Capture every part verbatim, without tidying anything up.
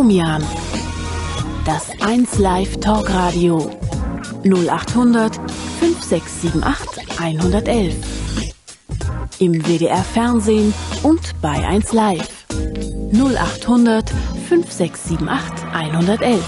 Domian. Das eins Live Talkradio. null achthundert fünf sechs sieben acht hundertelf. Im W D R Fernsehen und bei eins Live. null achthundert fünf sechs sieben acht hundertelf.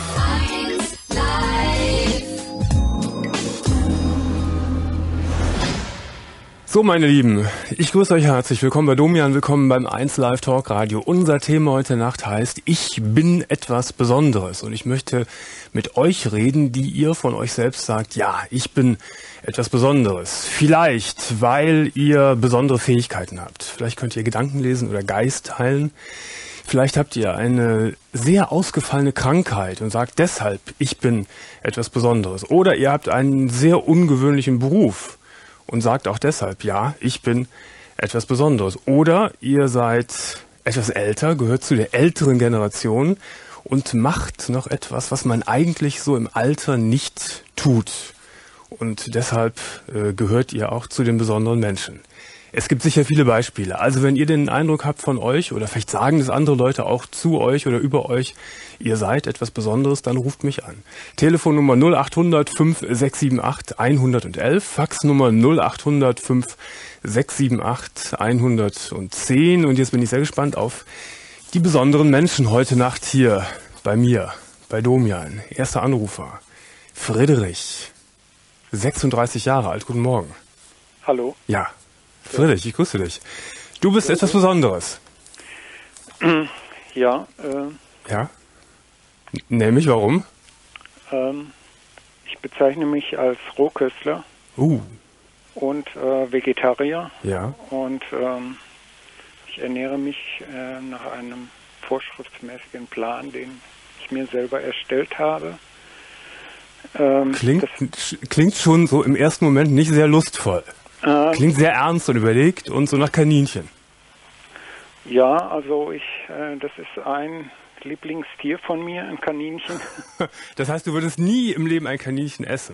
So, meine Lieben, ich grüße euch herzlich. Willkommen bei Domian, willkommen beim eins Live Talk Radio. Unser Thema heute Nacht heißt, ich bin etwas Besonderes. Und ich möchte mit euch reden, die ihr von euch selbst sagt, ja, ich bin etwas Besonderes. Vielleicht, weil ihr besondere Fähigkeiten habt. Vielleicht könnt ihr Gedanken lesen oder Geist heilen. Vielleicht habt ihr eine sehr ausgefallene Krankheit und sagt deshalb, ich bin etwas Besonderes. Oder ihr habt einen sehr ungewöhnlichen Beruf und sagt auch deshalb, ja, ich bin etwas Besonderes. Oder ihr seid etwas älter, gehört zu der älteren Generation und macht noch etwas, was man eigentlich so im Alter nicht tut. Und deshalb äh, gehört ihr auch zu den besonderen Menschen. Es gibt sicher viele Beispiele. Also wenn ihr den Eindruck habt von euch oder vielleicht sagen das andere Leute auch zu euch oder über euch, ihr seid etwas Besonderes, dann ruft mich an. Telefonnummer null achthundert fünf sechs sieben acht hundertelf, Faxnummer null achthundert fünf sechs sieben acht hundertzehn. Und jetzt bin ich sehr gespannt auf die besonderen Menschen heute Nacht hier bei mir, bei Domian. Erster Anrufer, Friedrich, sechsunddreißig Jahre alt. Guten Morgen. Hallo. Ja. Friedrich, ich grüße dich. Du bist etwas Besonderes. Ja. Äh, ja? Nämlich, warum? Ähm, ich bezeichne mich als Rohköstler uh. und äh, Vegetarier. Ja. Und ähm, ich ernähre mich äh, nach einem vorschriftsmäßigen Plan, den ich mir selber erstellt habe. Ähm, klingt, klingt schon so im ersten Moment nicht sehr lustvoll. Klingt sehr ernst und überlegt und so nach Kaninchen. Ja, also ich, äh, das ist ein Lieblingstier von mir, ein Kaninchen. Das heißt, du würdest nie im Leben ein Kaninchen essen?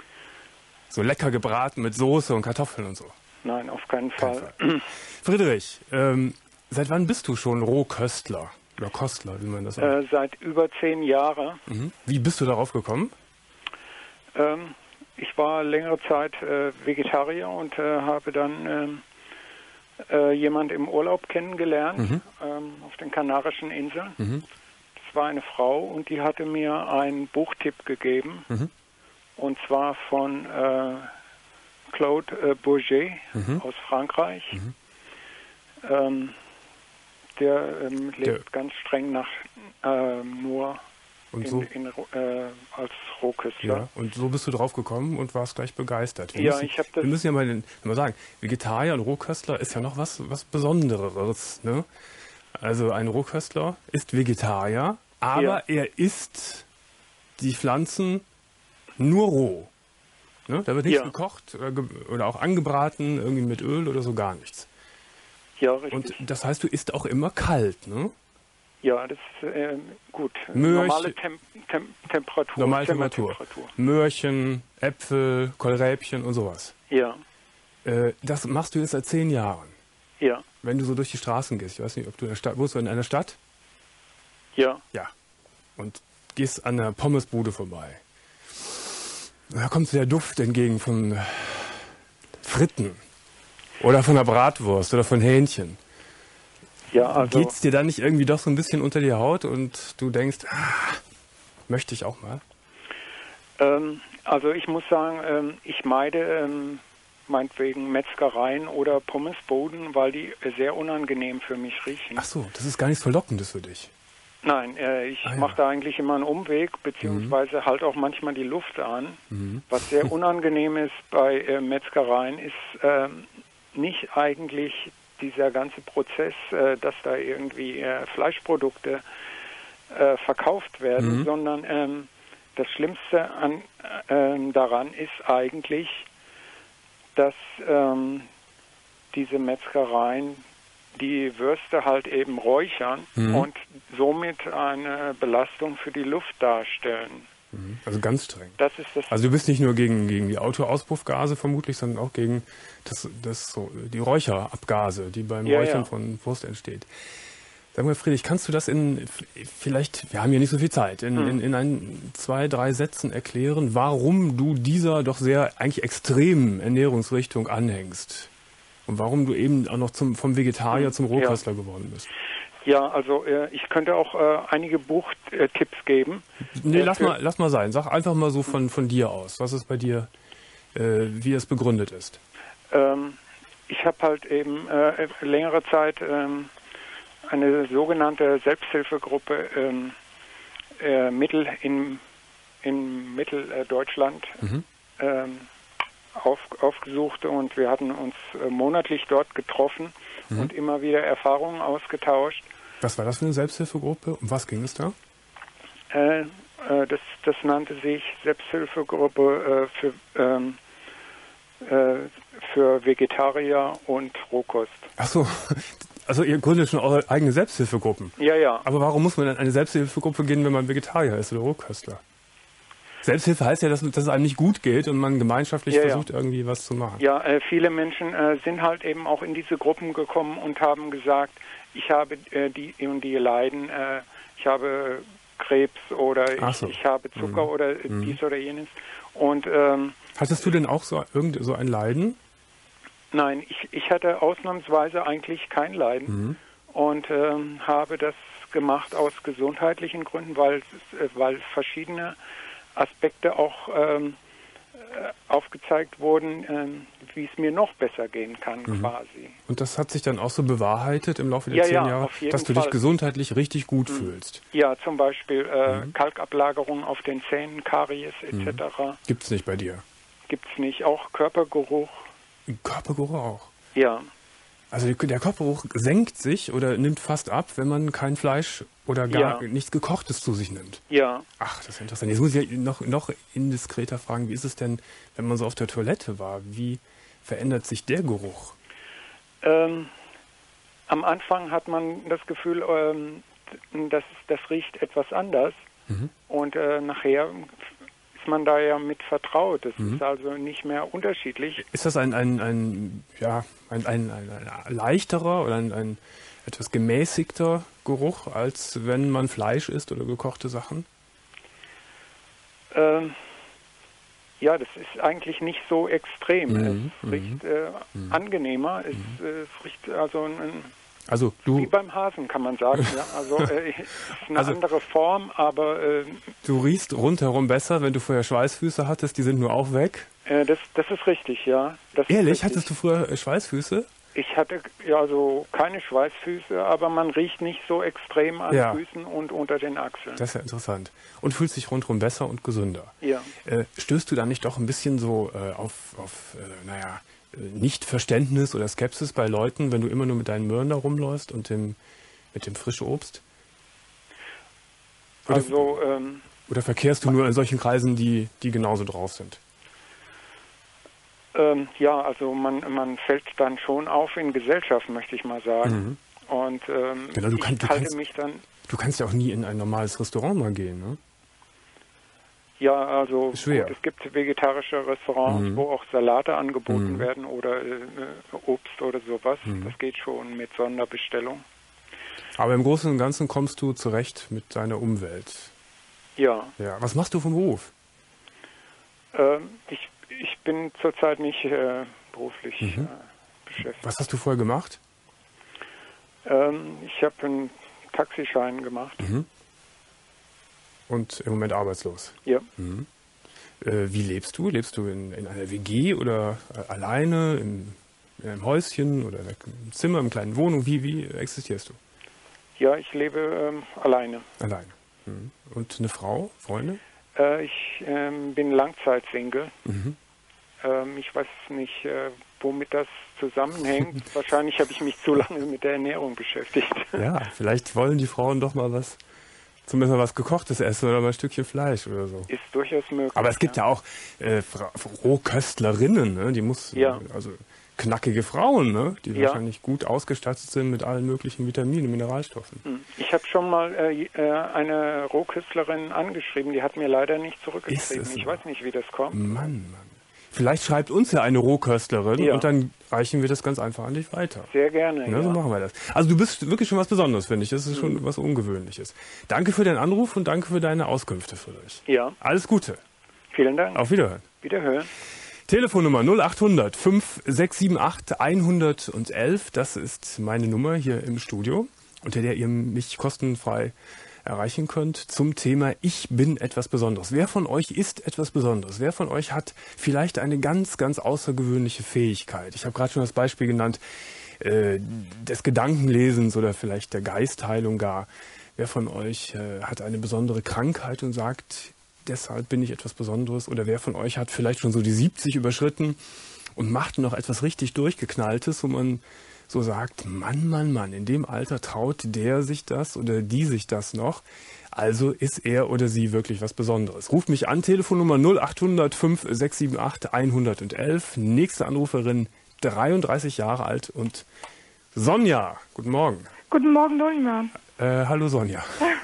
So lecker gebraten mit Soße und Kartoffeln und so? Nein, auf keinen Fall. Kein Fall. Friedrich, ähm, seit wann bist du schon Rohköstler? Oder Kostler, wie man das sagt? Äh, seit über zehn Jahren. Mhm. Wie bist du darauf gekommen? Ähm, Ich war längere Zeit äh, Vegetarier und äh, habe dann ähm, äh, jemand im Urlaub kennengelernt, mhm. ähm, auf den Kanarischen Inseln. Mhm. Das war eine Frau und die hatte mir einen Buchtipp gegeben, mhm. und zwar von äh, Claude äh, Bourget mhm. aus Frankreich. Mhm. Ähm, der ähm, lebt der. ganz streng nach äh, nur Und in, so, in, äh, als Rohköstler. Ja, und so bist du drauf gekommen und warst gleich begeistert. Wir ja, müssen, ich habe das. Wir müssen ja mal, mal sagen, Vegetarier und Rohköstler ist ja noch was, was Besonderes. Ne? Also ein Rohköstler ist Vegetarier, aber ja. er isst die Pflanzen nur roh. Ne? Da wird nichts ja. gekocht oder, ge oder auch angebraten, irgendwie mit Öl oder so, gar nichts. Ja, richtig. Und das heißt, du isst auch immer kalt, ne? Ja, das ist äh, gut. Möhrchen, normale Tem Tem Temperatur. Normale Temperatur. Möhrchen, Äpfel, Kohlräbchen und sowas. Ja. Äh, das machst du jetzt seit zehn Jahren. Ja. Wenn du so durch die Straßen gehst. Ich weiß nicht, ob du in der Stadt, wohnst du in einer Stadt? Ja. Ja. Und gehst an der Pommesbude vorbei. Da kommt dir der Duft entgegen von Fritten. Oder von der Bratwurst oder von Hähnchen. Ja, also geht's dir dann nicht irgendwie doch so ein bisschen unter die Haut und du denkst, ah, möchte ich auch mal? Ähm, also ich muss sagen, ähm, ich meide ähm, meinetwegen Metzgereien oder Pommesbuden, weil die sehr unangenehm für mich riechen. Ach so, das ist gar nichts Verlockendes für dich. Nein, äh, ich ah, ja. mache da eigentlich immer einen Umweg, beziehungsweise mhm. halt auch manchmal die Luft an. Mhm. Was sehr unangenehm ist bei äh, Metzgereien, ist äh, nicht eigentlich dieser ganze Prozess, äh, dass da irgendwie äh, Fleischprodukte äh, verkauft werden, mhm. sondern ähm, das Schlimmste an, äh, daran ist eigentlich, dass ähm, diese Metzgereien die Würste halt eben räuchern mhm. und somit eine Belastung für die Luft darstellen. Also ganz streng. Das ist das. Also du bist nicht nur gegen, gegen die Autoauspuffgase vermutlich, sondern auch gegen das, das so, die Räucherabgase, die beim ja, Räuchern ja. von Wurst entsteht. Sag mal, Friedrich, kannst du das in, vielleicht, wir haben ja nicht so viel Zeit, in, hm. in, in ein, zwei, drei Sätzen erklären, warum du dieser doch sehr eigentlich extremen Ernährungsrichtung anhängst? Und warum du eben auch noch zum, vom Vegetarier hm. zum Rohköstler ja. geworden bist? Ja, also äh, ich könnte auch äh, einige Buchtipps geben. Nee, äh, lass, mal, lass mal sein. Sag einfach mal so von, von dir aus, was es bei dir, äh, wie es begründet ist. Ähm, ich habe halt eben äh, längere Zeit ähm, eine sogenannte Selbsthilfegruppe ähm, äh, Mittel in, in Mitteldeutschland mhm. ähm, auf, aufgesucht und wir hatten uns äh, monatlich dort getroffen mhm. und immer wieder Erfahrungen ausgetauscht. Was war das für eine Selbsthilfegruppe? Um was ging es da? Äh, äh, das, das nannte sich Selbsthilfegruppe äh, für, ähm, äh, für Vegetarier und Rohkost. Ach so. Also ihr gründet schon eure eigene Selbsthilfegruppen? Ja, ja. Aber warum muss man dann eine Selbsthilfegruppe gehen, wenn man Vegetarier ist oder Rohköstler? Selbsthilfe heißt ja, dass, dass es einem nicht gut geht und man gemeinschaftlich ja, versucht, ja. irgendwie was zu machen. Ja, äh, viele Menschen äh, sind halt eben auch in diese Gruppen gekommen und haben gesagt, ich habe äh, die und die Leiden, äh, ich habe Krebs oder ich, so. ich habe Zucker mhm. oder mhm. dies oder jenes. Und ähm, hattest du denn auch so, irgend, so ein Leiden? Nein, ich, ich hatte ausnahmsweise eigentlich kein Leiden mhm. und ähm, habe das gemacht aus gesundheitlichen Gründen, weil, äh, weil verschiedene Aspekte auch ähm, aufgezeigt wurden, ähm, wie es mir noch besser gehen kann mhm. quasi. Und das hat sich dann auch so bewahrheitet im Laufe der ja, zehn ja, Jahre, dass du Fall. dich gesundheitlich richtig gut mhm. fühlst? Ja, zum Beispiel äh, mhm. Kalkablagerung auf den Zähnen, Karies et cetera. Mhm. Gibt's nicht bei dir? Gibt's nicht. Auch Körpergeruch. Körpergeruch auch? Ja. Also der Körpergeruch senkt sich oder nimmt fast ab, wenn man kein Fleisch oder gar ja. nichts Gekochtes zu sich nimmt. Ja. Ach, das ist interessant. Jetzt muss ich ja noch, noch indiskreter fragen, wie ist es denn, wenn man so auf der Toilette war? Wie verändert sich der Geruch? Ähm, am Anfang hat man das Gefühl, ähm, das, das riecht etwas anders. Mhm. Und äh, nachher ist man da ja mit vertraut. Das mhm. ist also nicht mehr unterschiedlich. Ist das ein, ein, ein, ja, ein, ein, ein, ein leichterer oder ein, ein etwas gemäßigter Geruch, als wenn man Fleisch isst oder gekochte Sachen? Ähm, ja, das ist eigentlich nicht so extrem. Mhm. Es riecht äh, mhm. angenehmer. Es, mhm. äh, es riecht also ein, also du wie beim Hasen, kann man sagen. Ja, also äh, es ist eine also, andere Form, aber äh, du riechst rundherum besser, wenn du vorher Schweißfüße hattest. Die sind nur auch weg. Äh, das, das ist richtig, ja. Das Ehrlich? Richtig. Hattest du früher Schweißfüße? Ich hatte ja also keine Schweißfüße, aber man riecht nicht so extrem an ja. Füßen und unter den Achseln. Das ist ja interessant. Und fühlst dich rundherum besser und gesünder. Ja. Äh, stößt du da nicht doch ein bisschen so äh, auf, auf äh, naja, Nichtverständnis oder Skepsis bei Leuten, wenn du immer nur mit deinen Möhren da rumläufst und dem, mit dem frischen Obst? Oder, also, ähm, oder verkehrst du nur in solchen Kreisen, die, die genauso drauf sind? Ähm, ja, also man, man fällt dann schon auf in Gesellschaft, möchte ich mal sagen. Mhm. Und ähm, genau, du ich kann, du halte kannst, mich dann... Du kannst ja auch nie in ein normales Restaurant mal gehen, ne? Ja, also schwer. Gut, es gibt vegetarische Restaurants, mhm. wo auch Salate angeboten mhm. werden oder äh, Obst oder sowas. Mhm. Das geht schon mit Sonderbestellung. Aber im Großen und Ganzen kommst du zurecht mit deiner Umwelt. Ja. Ja. Was machst du vom Beruf? Ähm, ich, ich bin zurzeit nicht äh, beruflich mhm. äh, beschäftigt. Was hast du vorher gemacht? Ähm, ich habe einen Taxischein gemacht. Mhm. Und im Moment arbeitslos? Ja. Mhm. Äh, wie lebst du? Lebst du in, in einer W G oder äh, alleine, in, in einem Häuschen oder in einem Zimmer, in einer kleinen Wohnung? Wie, wie existierst du? Ja, ich lebe ähm, alleine. Alleine. Mhm. Und eine Frau, Freunde? Äh, ich ähm, bin Langzeitsingle. Mhm. Ähm, ich weiß nicht, äh, womit das zusammenhängt. Wahrscheinlich habe ich mich zu lange mit der Ernährung beschäftigt. Ja, vielleicht wollen die Frauen doch mal was... Zumindest mal was Gekochtes essen oder mal ein Stückchen Fleisch oder so. Ist durchaus möglich. Aber es gibt ja, ja auch äh, Rohköstlerinnen, ne? Die muss, ja. also knackige Frauen, ne? Die ja. wahrscheinlich gut ausgestattet sind mit allen möglichen Vitaminen und Mineralstoffen. Ich habe schon mal äh, eine Rohköstlerin angeschrieben, die hat mir leider nicht zurückgeschrieben. Ich weiß nicht, wie das kommt. Mann, Mann. Vielleicht schreibt uns ja eine Rohköstlerin Ja. und dann reichen wir das ganz einfach an dich weiter. Sehr gerne. Ja, so ja. machen wir das. Also du bist wirklich schon was Besonderes, finde ich. Das ist schon was Ungewöhnliches. Danke für deinen Anruf und danke für deine Auskünfte für dich. Ja, Alles Gute. vielen Dank. Auf Wiederhören. Wiederhören. Telefonnummer null acht hundert fünf sechs sieben acht hundertelf. Das ist meine Nummer hier im Studio, unter der ihr mich kostenfrei erreichen könnt zum Thema Ich bin etwas Besonderes. Wer von euch ist etwas Besonderes? Wer von euch hat vielleicht eine ganz, ganz außergewöhnliche Fähigkeit? Ich habe gerade schon das Beispiel genannt, äh, des Gedankenlesens oder vielleicht der Geistheilung gar. Wer von euch äh, hat eine besondere Krankheit und sagt, deshalb bin ich etwas Besonderes? Oder wer von euch hat vielleicht schon so die siebzig überschritten und macht noch etwas richtig Durchgeknalltes, wo man so sagt, Mann, Mann, Mann, in dem Alter traut der sich das oder die sich das noch. Also ist er oder sie wirklich was Besonderes. Ruft mich an, Telefonnummer null acht hundert fünf sechs sieben acht hundertelf. Nächste Anruferin, dreiunddreißig Jahre alt und Sonja. Guten Morgen. Guten Morgen, Dorian. Äh, hallo Sonja.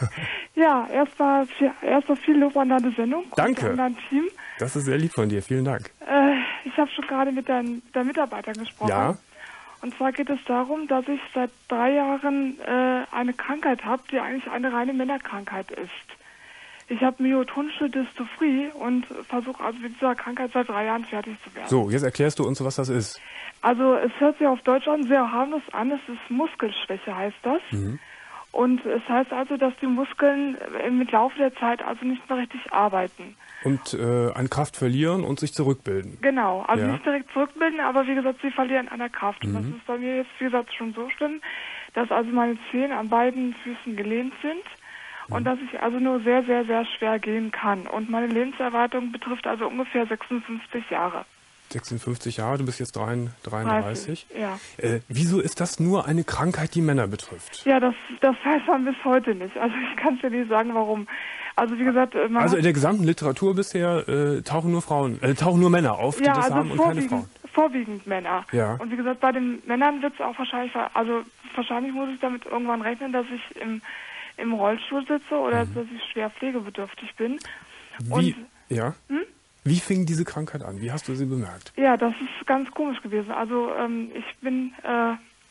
Ja, erstmal erstmal viel Lob an deine Sendung. Danke. Und an dein Team. Das ist sehr lieb von dir, vielen Dank. Äh, ich habe schon gerade mit deinen der Mitarbeitern gesprochen. Ja? Und zwar geht es darum, dass ich seit drei Jahren äh, eine Krankheit habe, die eigentlich eine reine Männerkrankheit ist. Ich habe myotonische Dystophrie und versuche also mit dieser Krankheit seit drei Jahren fertig zu werden. So, jetzt erklärst du uns, was das ist. Also es hört sich auf Deutsch an sehr harmlos an. Es ist Muskelschwäche, heißt das. Mhm. Und es heißt also, dass die Muskeln mit Laufe der Zeit also nicht mehr richtig arbeiten. Und äh, an Kraft verlieren und sich zurückbilden. Genau, also Ja. nicht direkt zurückbilden, aber wie gesagt, sie verlieren an der Kraft. Und Mhm. das ist bei mir jetzt, wie gesagt, schon so schlimm, dass also meine Zehen an beiden Füßen gelähmt sind und Mhm. dass ich also nur sehr, sehr, sehr schwer gehen kann. Und meine Lebenserwartung betrifft also ungefähr sechsundfünfzig Jahre. sechsundfünfzig Jahre, du bist jetzt dreiunddreißig. Ja. Äh, wieso ist das nur eine Krankheit, die Männer betrifft? Ja, das, das weiß man bis heute nicht. Also ich kann es dir nicht sagen, warum. Also wie gesagt, man Also hat, in der gesamten Literatur bisher äh, tauchen nur Frauen, äh, tauchen nur Männer auf, die ja, das also haben und keine vorwiegend, Frauen. vorwiegend Männer. Ja. Und wie gesagt, bei den Männern wird es auch wahrscheinlich, also wahrscheinlich muss ich damit irgendwann rechnen, dass ich im, im Rollstuhl sitze oder Mhm. dass ich schwer pflegebedürftig bin. Wie, Und ja? Hm? Wie fing diese Krankheit an? Wie hast du sie bemerkt? ja, das ist ganz komisch gewesen. Also ähm, ich bin, äh,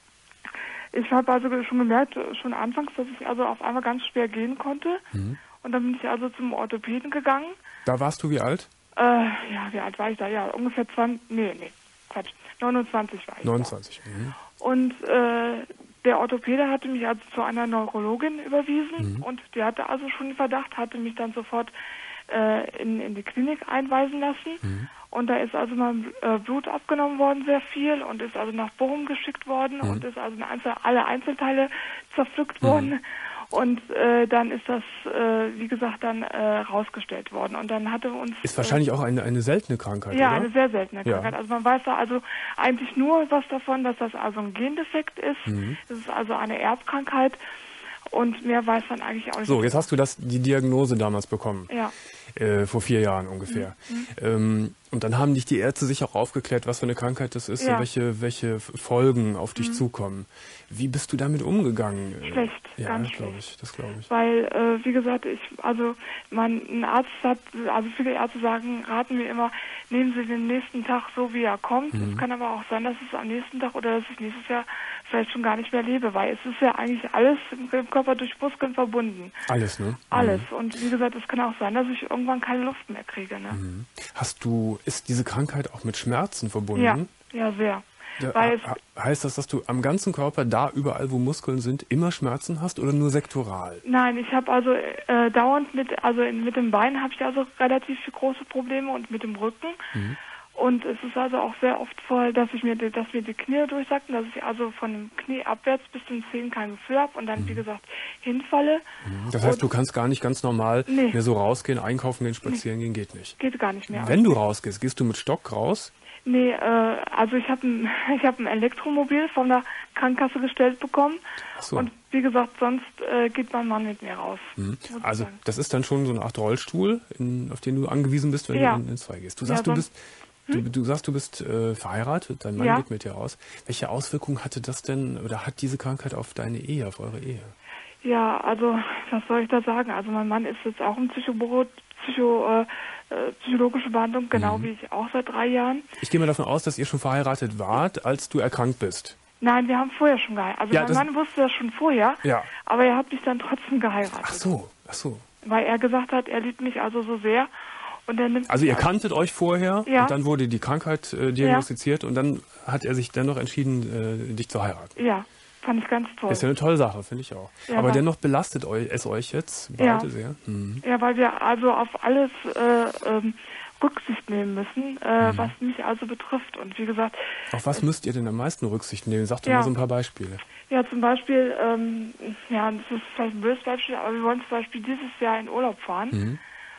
ich habe also schon gemerkt, äh, schon anfangs, dass ich also auf einmal ganz schwer gehen konnte. Mhm. Und dann bin ich also zum Orthopäden gegangen. Da warst du wie alt? Äh, ja, wie alt war ich da? Ja, ungefähr zwanzig, nee, nee, Quatsch, neunundzwanzig war ich neunundzwanzig. Mhm. da. Und äh, der Orthopäde hatte mich also zu einer Neurologin überwiesen Mhm. und die hatte also schon den Verdacht, hatte mich dann sofort äh, in, in die Klinik einweisen lassen. Mhm. Und da ist also mal äh, Blut abgenommen worden, sehr viel, und ist also nach Bochum geschickt worden Mhm. und ist also in Einzel alle Einzelteile zerpflückt Mhm. worden. Und äh, dann ist das, äh, wie gesagt, dann äh, rausgestellt worden. Und dann hatte uns... Ist wahrscheinlich auch eine, eine seltene Krankheit, Ja, oder? eine sehr seltene Ja. Krankheit. Also man weiß da also eigentlich nur was davon, dass das also ein Gendefekt ist. Mhm. Das ist also eine Erbkrankheit und mehr weiß man eigentlich auch nicht. So, jetzt hast du das, die Diagnose damals bekommen. Ja. Äh, vor vier Jahren ungefähr. Mhm. Ähm, und dann haben dich die Ärzte sicher auch aufgeklärt, was für eine Krankheit das ist Ja. und welche, welche Folgen auf dich Mhm. zukommen. Wie bist du damit umgegangen? Schlecht, ja, ganz das glaube schlecht. ich, das glaube ich. Weil, äh, wie gesagt, ich, also man, ein Arzt hat, also viele Ärzte sagen, raten mir immer, nehmen Sie den nächsten Tag so, wie er kommt. Mhm. Es kann aber auch sein, dass es am nächsten Tag oder dass ich nächstes Jahr vielleicht schon gar nicht mehr lebe, weil es ist ja eigentlich alles im Körper durch Muskeln verbunden. Alles, ne? Alles. Und wie gesagt, es kann auch sein, dass ich irgendwann keine Luft mehr kriege. Ne? Mhm. Hast du, ist diese Krankheit auch mit Schmerzen verbunden? Ja, ja, sehr. Da, Weil ha- heißt das, dass du am ganzen Körper, da überall, wo Muskeln sind, immer Schmerzen hast oder nur sektoral? Nein, ich habe also äh, dauernd mit, also in, mit dem Bein habe ich also relativ große Probleme und mit dem Rücken. Mhm. Und es ist also auch sehr oft voll, dass ich mir, die- dass mir die Knie durchsacken, dass ich also von dem Knie abwärts bis zum Zehen kein Gefühl habe und dann, Mhm. wie gesagt, hinfalle. Mhm. Das heißt, Und du kannst gar nicht ganz normal Nee. mehr so rausgehen, einkaufen gehen, spazieren gehen, geht nicht. Geht gar nicht mehr. Wenn du rausgehst, gehst du mit Stock raus? Nee, äh, also ich habe ein, ich hab ein Elektromobil von der Krankenkasse gestellt bekommen. Ach so. Und wie gesagt, sonst äh, geht mein Mann mit mir raus. Mhm. muss ich Also sagen. das ist dann schon so eine Art Rollstuhl, in, auf den du angewiesen bist, wenn Ja. du in, ins Zwei gehst. Du Ja, sagst, du sonst- bist, du, du sagst, du bist äh, verheiratet, dein Mann Ja. geht mit dir raus. Welche Auswirkungen hatte das denn oder hat diese Krankheit auf deine Ehe, auf eure Ehe? Ja, also was soll ich da sagen? Also mein Mann ist jetzt auch im Psychobo Psycho, äh, psychologische Behandlung, genau mhm. wie ich auch seit drei Jahren. Ich gehe mal davon aus, dass ihr schon verheiratet wart, als du erkrankt bist. Nein, wir haben vorher schon geheiratet. Also ja, mein Mann wusste das schon vorher, ja. aber er hat mich dann trotzdem geheiratet. Ach so, ach so. Weil er gesagt hat, er liebt mich also so sehr. Und er nimmt also ihr kanntet euch vorher ja. und dann wurde die Krankheit äh, diagnostiziert ja. und dann hat er sich dennoch entschieden, äh, dich zu heiraten. Ja, fand ich ganz toll. Ist ja eine tolle Sache, finde ich auch. Ja, aber dennoch belastet euch, es euch jetzt beide ja. sehr. Mhm. Ja, weil wir also auf alles äh, ähm, Rücksicht nehmen müssen, äh, mhm. was mich also betrifft. Und wie gesagt... Auf was äh, müsst ihr denn am meisten Rücksicht nehmen? Sag doch ja. mal so ein paar Beispiele. Ja, zum Beispiel, ähm, ja, das ist vielleicht ein böses Beispiel, aber wir wollen zum Beispiel dieses Jahr in Urlaub fahren. Mhm.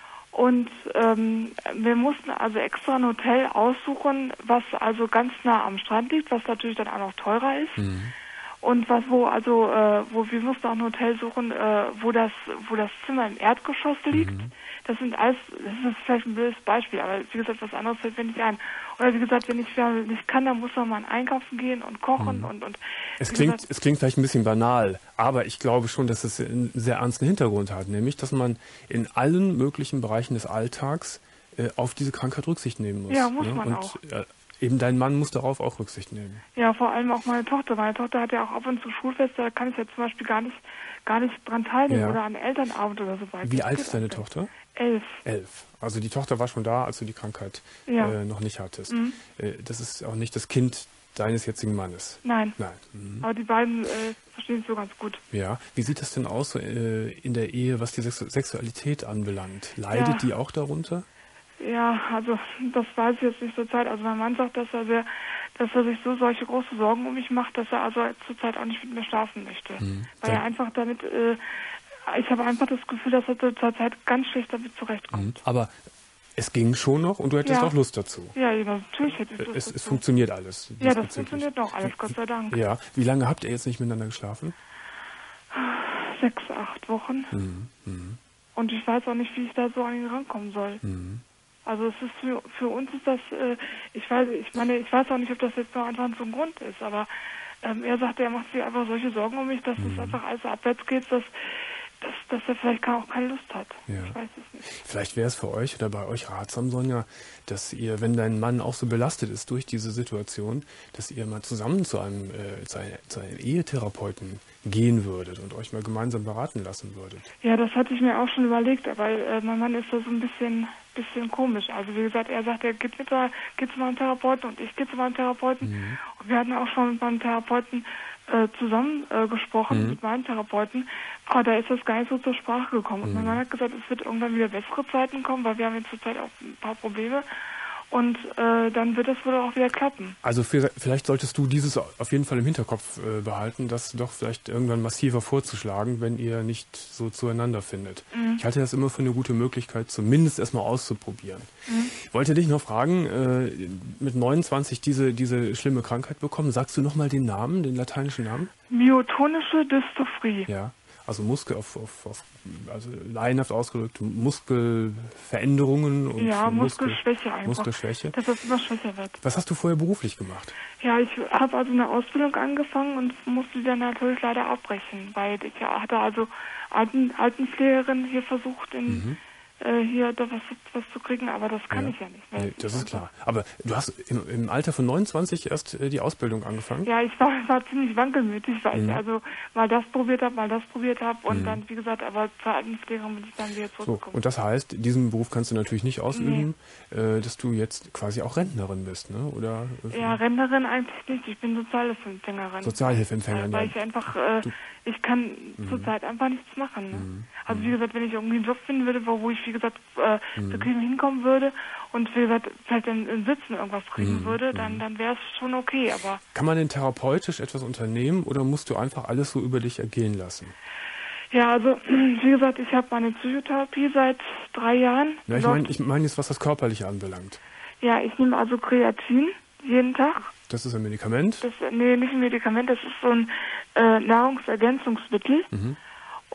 Und ähm, wir mussten also extra ein Hotel aussuchen, was also ganz nah am Strand liegt, was natürlich dann auch noch teurer ist. Mhm. Und was wo also äh, wo wir mussten auch ein Hotel suchen, äh, wo das wo das Zimmer im Erdgeschoss liegt. Mhm. Das sind alles, das ist vielleicht ein blödes Beispiel, aber wie gesagt, was anderes fällt mir nicht ein. Oder wie gesagt, wenn ich nicht kann, dann muss man mal einkaufen gehen und kochen mhm. und und. Es klingt gesagt, es klingt vielleicht ein bisschen banal, aber ich glaube schon, dass es einen sehr ernsten Hintergrund hat, nämlich dass man in allen möglichen Bereichen des Alltags äh, auf diese Krankheit Rücksicht nehmen muss. Ja, muss ne? man und, auch. Äh, Eben dein Mann muss darauf auch Rücksicht nehmen. Ja, vor allem auch meine Tochter. Meine Tochter hat ja auch ab und zu Schulfeste, da kann ich ja zum Beispiel gar nicht, gar nicht dran teilnehmen ja. oder an Elternabend oder so weiter. Wie alt ist deine Tochter? Elf. Elf. Also die Tochter war schon da, als du die Krankheit ja. äh, noch nicht hattest. Mhm. Äh, das ist auch nicht das Kind deines jetzigen Mannes. Nein. Nein. Mhm. Aber die beiden äh, verstehen es so ganz gut. Ja. Wie sieht das denn aus so, äh, in der Ehe, was die Sexu- Sexualität anbelangt? Leidet ja. die auch darunter? Ja, also das weiß ich jetzt nicht zur Zeit. Also mein Mann sagt, dass er sehr, dass er sich so solche große Sorgen um mich macht, dass er also zurzeit auch nicht mit mir schlafen möchte. Mhm. Weil er einfach damit, äh, ich habe einfach das Gefühl, dass er zurzeit ganz schlecht damit zurechtkommt. Mhm. Aber es ging schon noch und du hättest ja. auch Lust dazu. Ja, natürlich hätte ich Lust es, dazu. Es funktioniert alles. Ja, das funktioniert noch alles, Gott sei Dank. Ja. Wie lange habt ihr jetzt nicht miteinander geschlafen? Sechs, acht Wochen. Mhm. Mhm. Und ich weiß auch nicht, wie ich da so an ihn rankommen soll. Mhm. Also es ist für, für uns ist das, äh, ich weiß, ich meine, ich weiß auch nicht, ob das jetzt noch einfach so ein Grund ist, aber ähm, er sagte, er macht sich einfach solche Sorgen um mich, dass mhm. es einfach alles abwärts geht, dass, dass, dass er vielleicht auch keine Lust hat. Ja. Ich weiß es nicht. Vielleicht wäre es für euch oder bei euch ratsam, Sonja, dass ihr, wenn dein Mann auch so belastet ist durch diese Situation, dass ihr mal zusammen zu einem, äh, zu einem, zu einem Ehetherapeuten gehen würdet und euch mal gemeinsam beraten lassen würdet. Ja, das hatte ich mir auch schon überlegt, aber äh, mein Mann ist da so ein bisschen bisschen komisch. Also wie gesagt, er sagt, er geht, mit, geht zu meinem Therapeuten und ich gehe zu meinem Therapeuten. Mhm. Und wir hatten auch schon mit meinem Therapeuten äh, zusammen äh, gesprochen, mhm. mit meinem Therapeuten. Aber da ist das gar nicht so zur Sprache gekommen. Und mhm. mein Mann hat gesagt, es wird irgendwann wieder bessere Zeiten kommen, weil wir haben jetzt zurzeit auch ein paar Probleme. Und äh, dann wird es wohl auch wieder klappen. Also für, vielleicht solltest du dieses auf jeden Fall im Hinterkopf äh, behalten, das doch vielleicht irgendwann massiver vorzuschlagen, wenn ihr nicht so zueinander findet. Mhm. Ich halte das immer für eine gute Möglichkeit, zumindest erstmal auszuprobieren. Mhm. Ich wollte dich noch fragen, äh, mit neunundzwanzig diese, diese schlimme Krankheit bekommen. Sagst du nochmal den Namen, den lateinischen Namen? Myotonische Dystrophie. Ja. Also Muskel auf, auf, auf also laienhaft ausgedrückt, Muskelveränderungen und ja, Muskel, Muskelschwäche einfach. Muskelschwäche. Dass das immer schwächer wird. Was hast du vorher beruflich gemacht? Ja, ich habe also eine Ausbildung angefangen und musste dann natürlich leider abbrechen, weil ich hatte also Alten, Altenpflegerin hier versucht in mhm. äh, hier da was, was zu kriegen, aber das kann ja. ich ja nicht mehr. Nee, das ist klar. Aber du hast im, im Alter von neunundzwanzig erst äh, die Ausbildung angefangen? Ja, ich war, war ziemlich wankelmütig, weil mhm. ich also mal das probiert habe, mal das probiert habe und mhm. dann, wie gesagt, aber zur Altenpflegerin bin ich dann wieder zurückgekommen. So, und das heißt, diesen Beruf kannst du natürlich nicht ausüben, nee. äh, dass du jetzt quasi auch Rentnerin bist, ne? Oder? Äh, ja, Rentnerin eigentlich nicht. Ich bin Sozialhilfeempfängerin. Sozialhilfeempfängerin, ja. Weil ja. ich einfach, äh, ich kann mhm. zurzeit einfach nichts machen. Ne? Mhm. Also wie gesagt, wenn ich irgendwie einen Job finden würde, wo, wo ich, wie gesagt, äh, mhm. zu kriegen hinkommen würde und wie gesagt, vielleicht im, im Sitzen irgendwas kriegen mhm. würde, dann, dann wäre es schon okay, aber... Kann man denn therapeutisch etwas unternehmen oder musst du einfach alles so über dich ergehen lassen? Ja, also wie gesagt, ich habe meine Psychotherapie seit drei Jahren. Ja, ich meine ich mein jetzt, was das Körperliche anbelangt. Ja, ich nehme also Kreatin jeden Tag. Das ist ein Medikament? Das, nee, nicht ein Medikament, das ist so ein äh, Nahrungsergänzungsmittel. Mhm.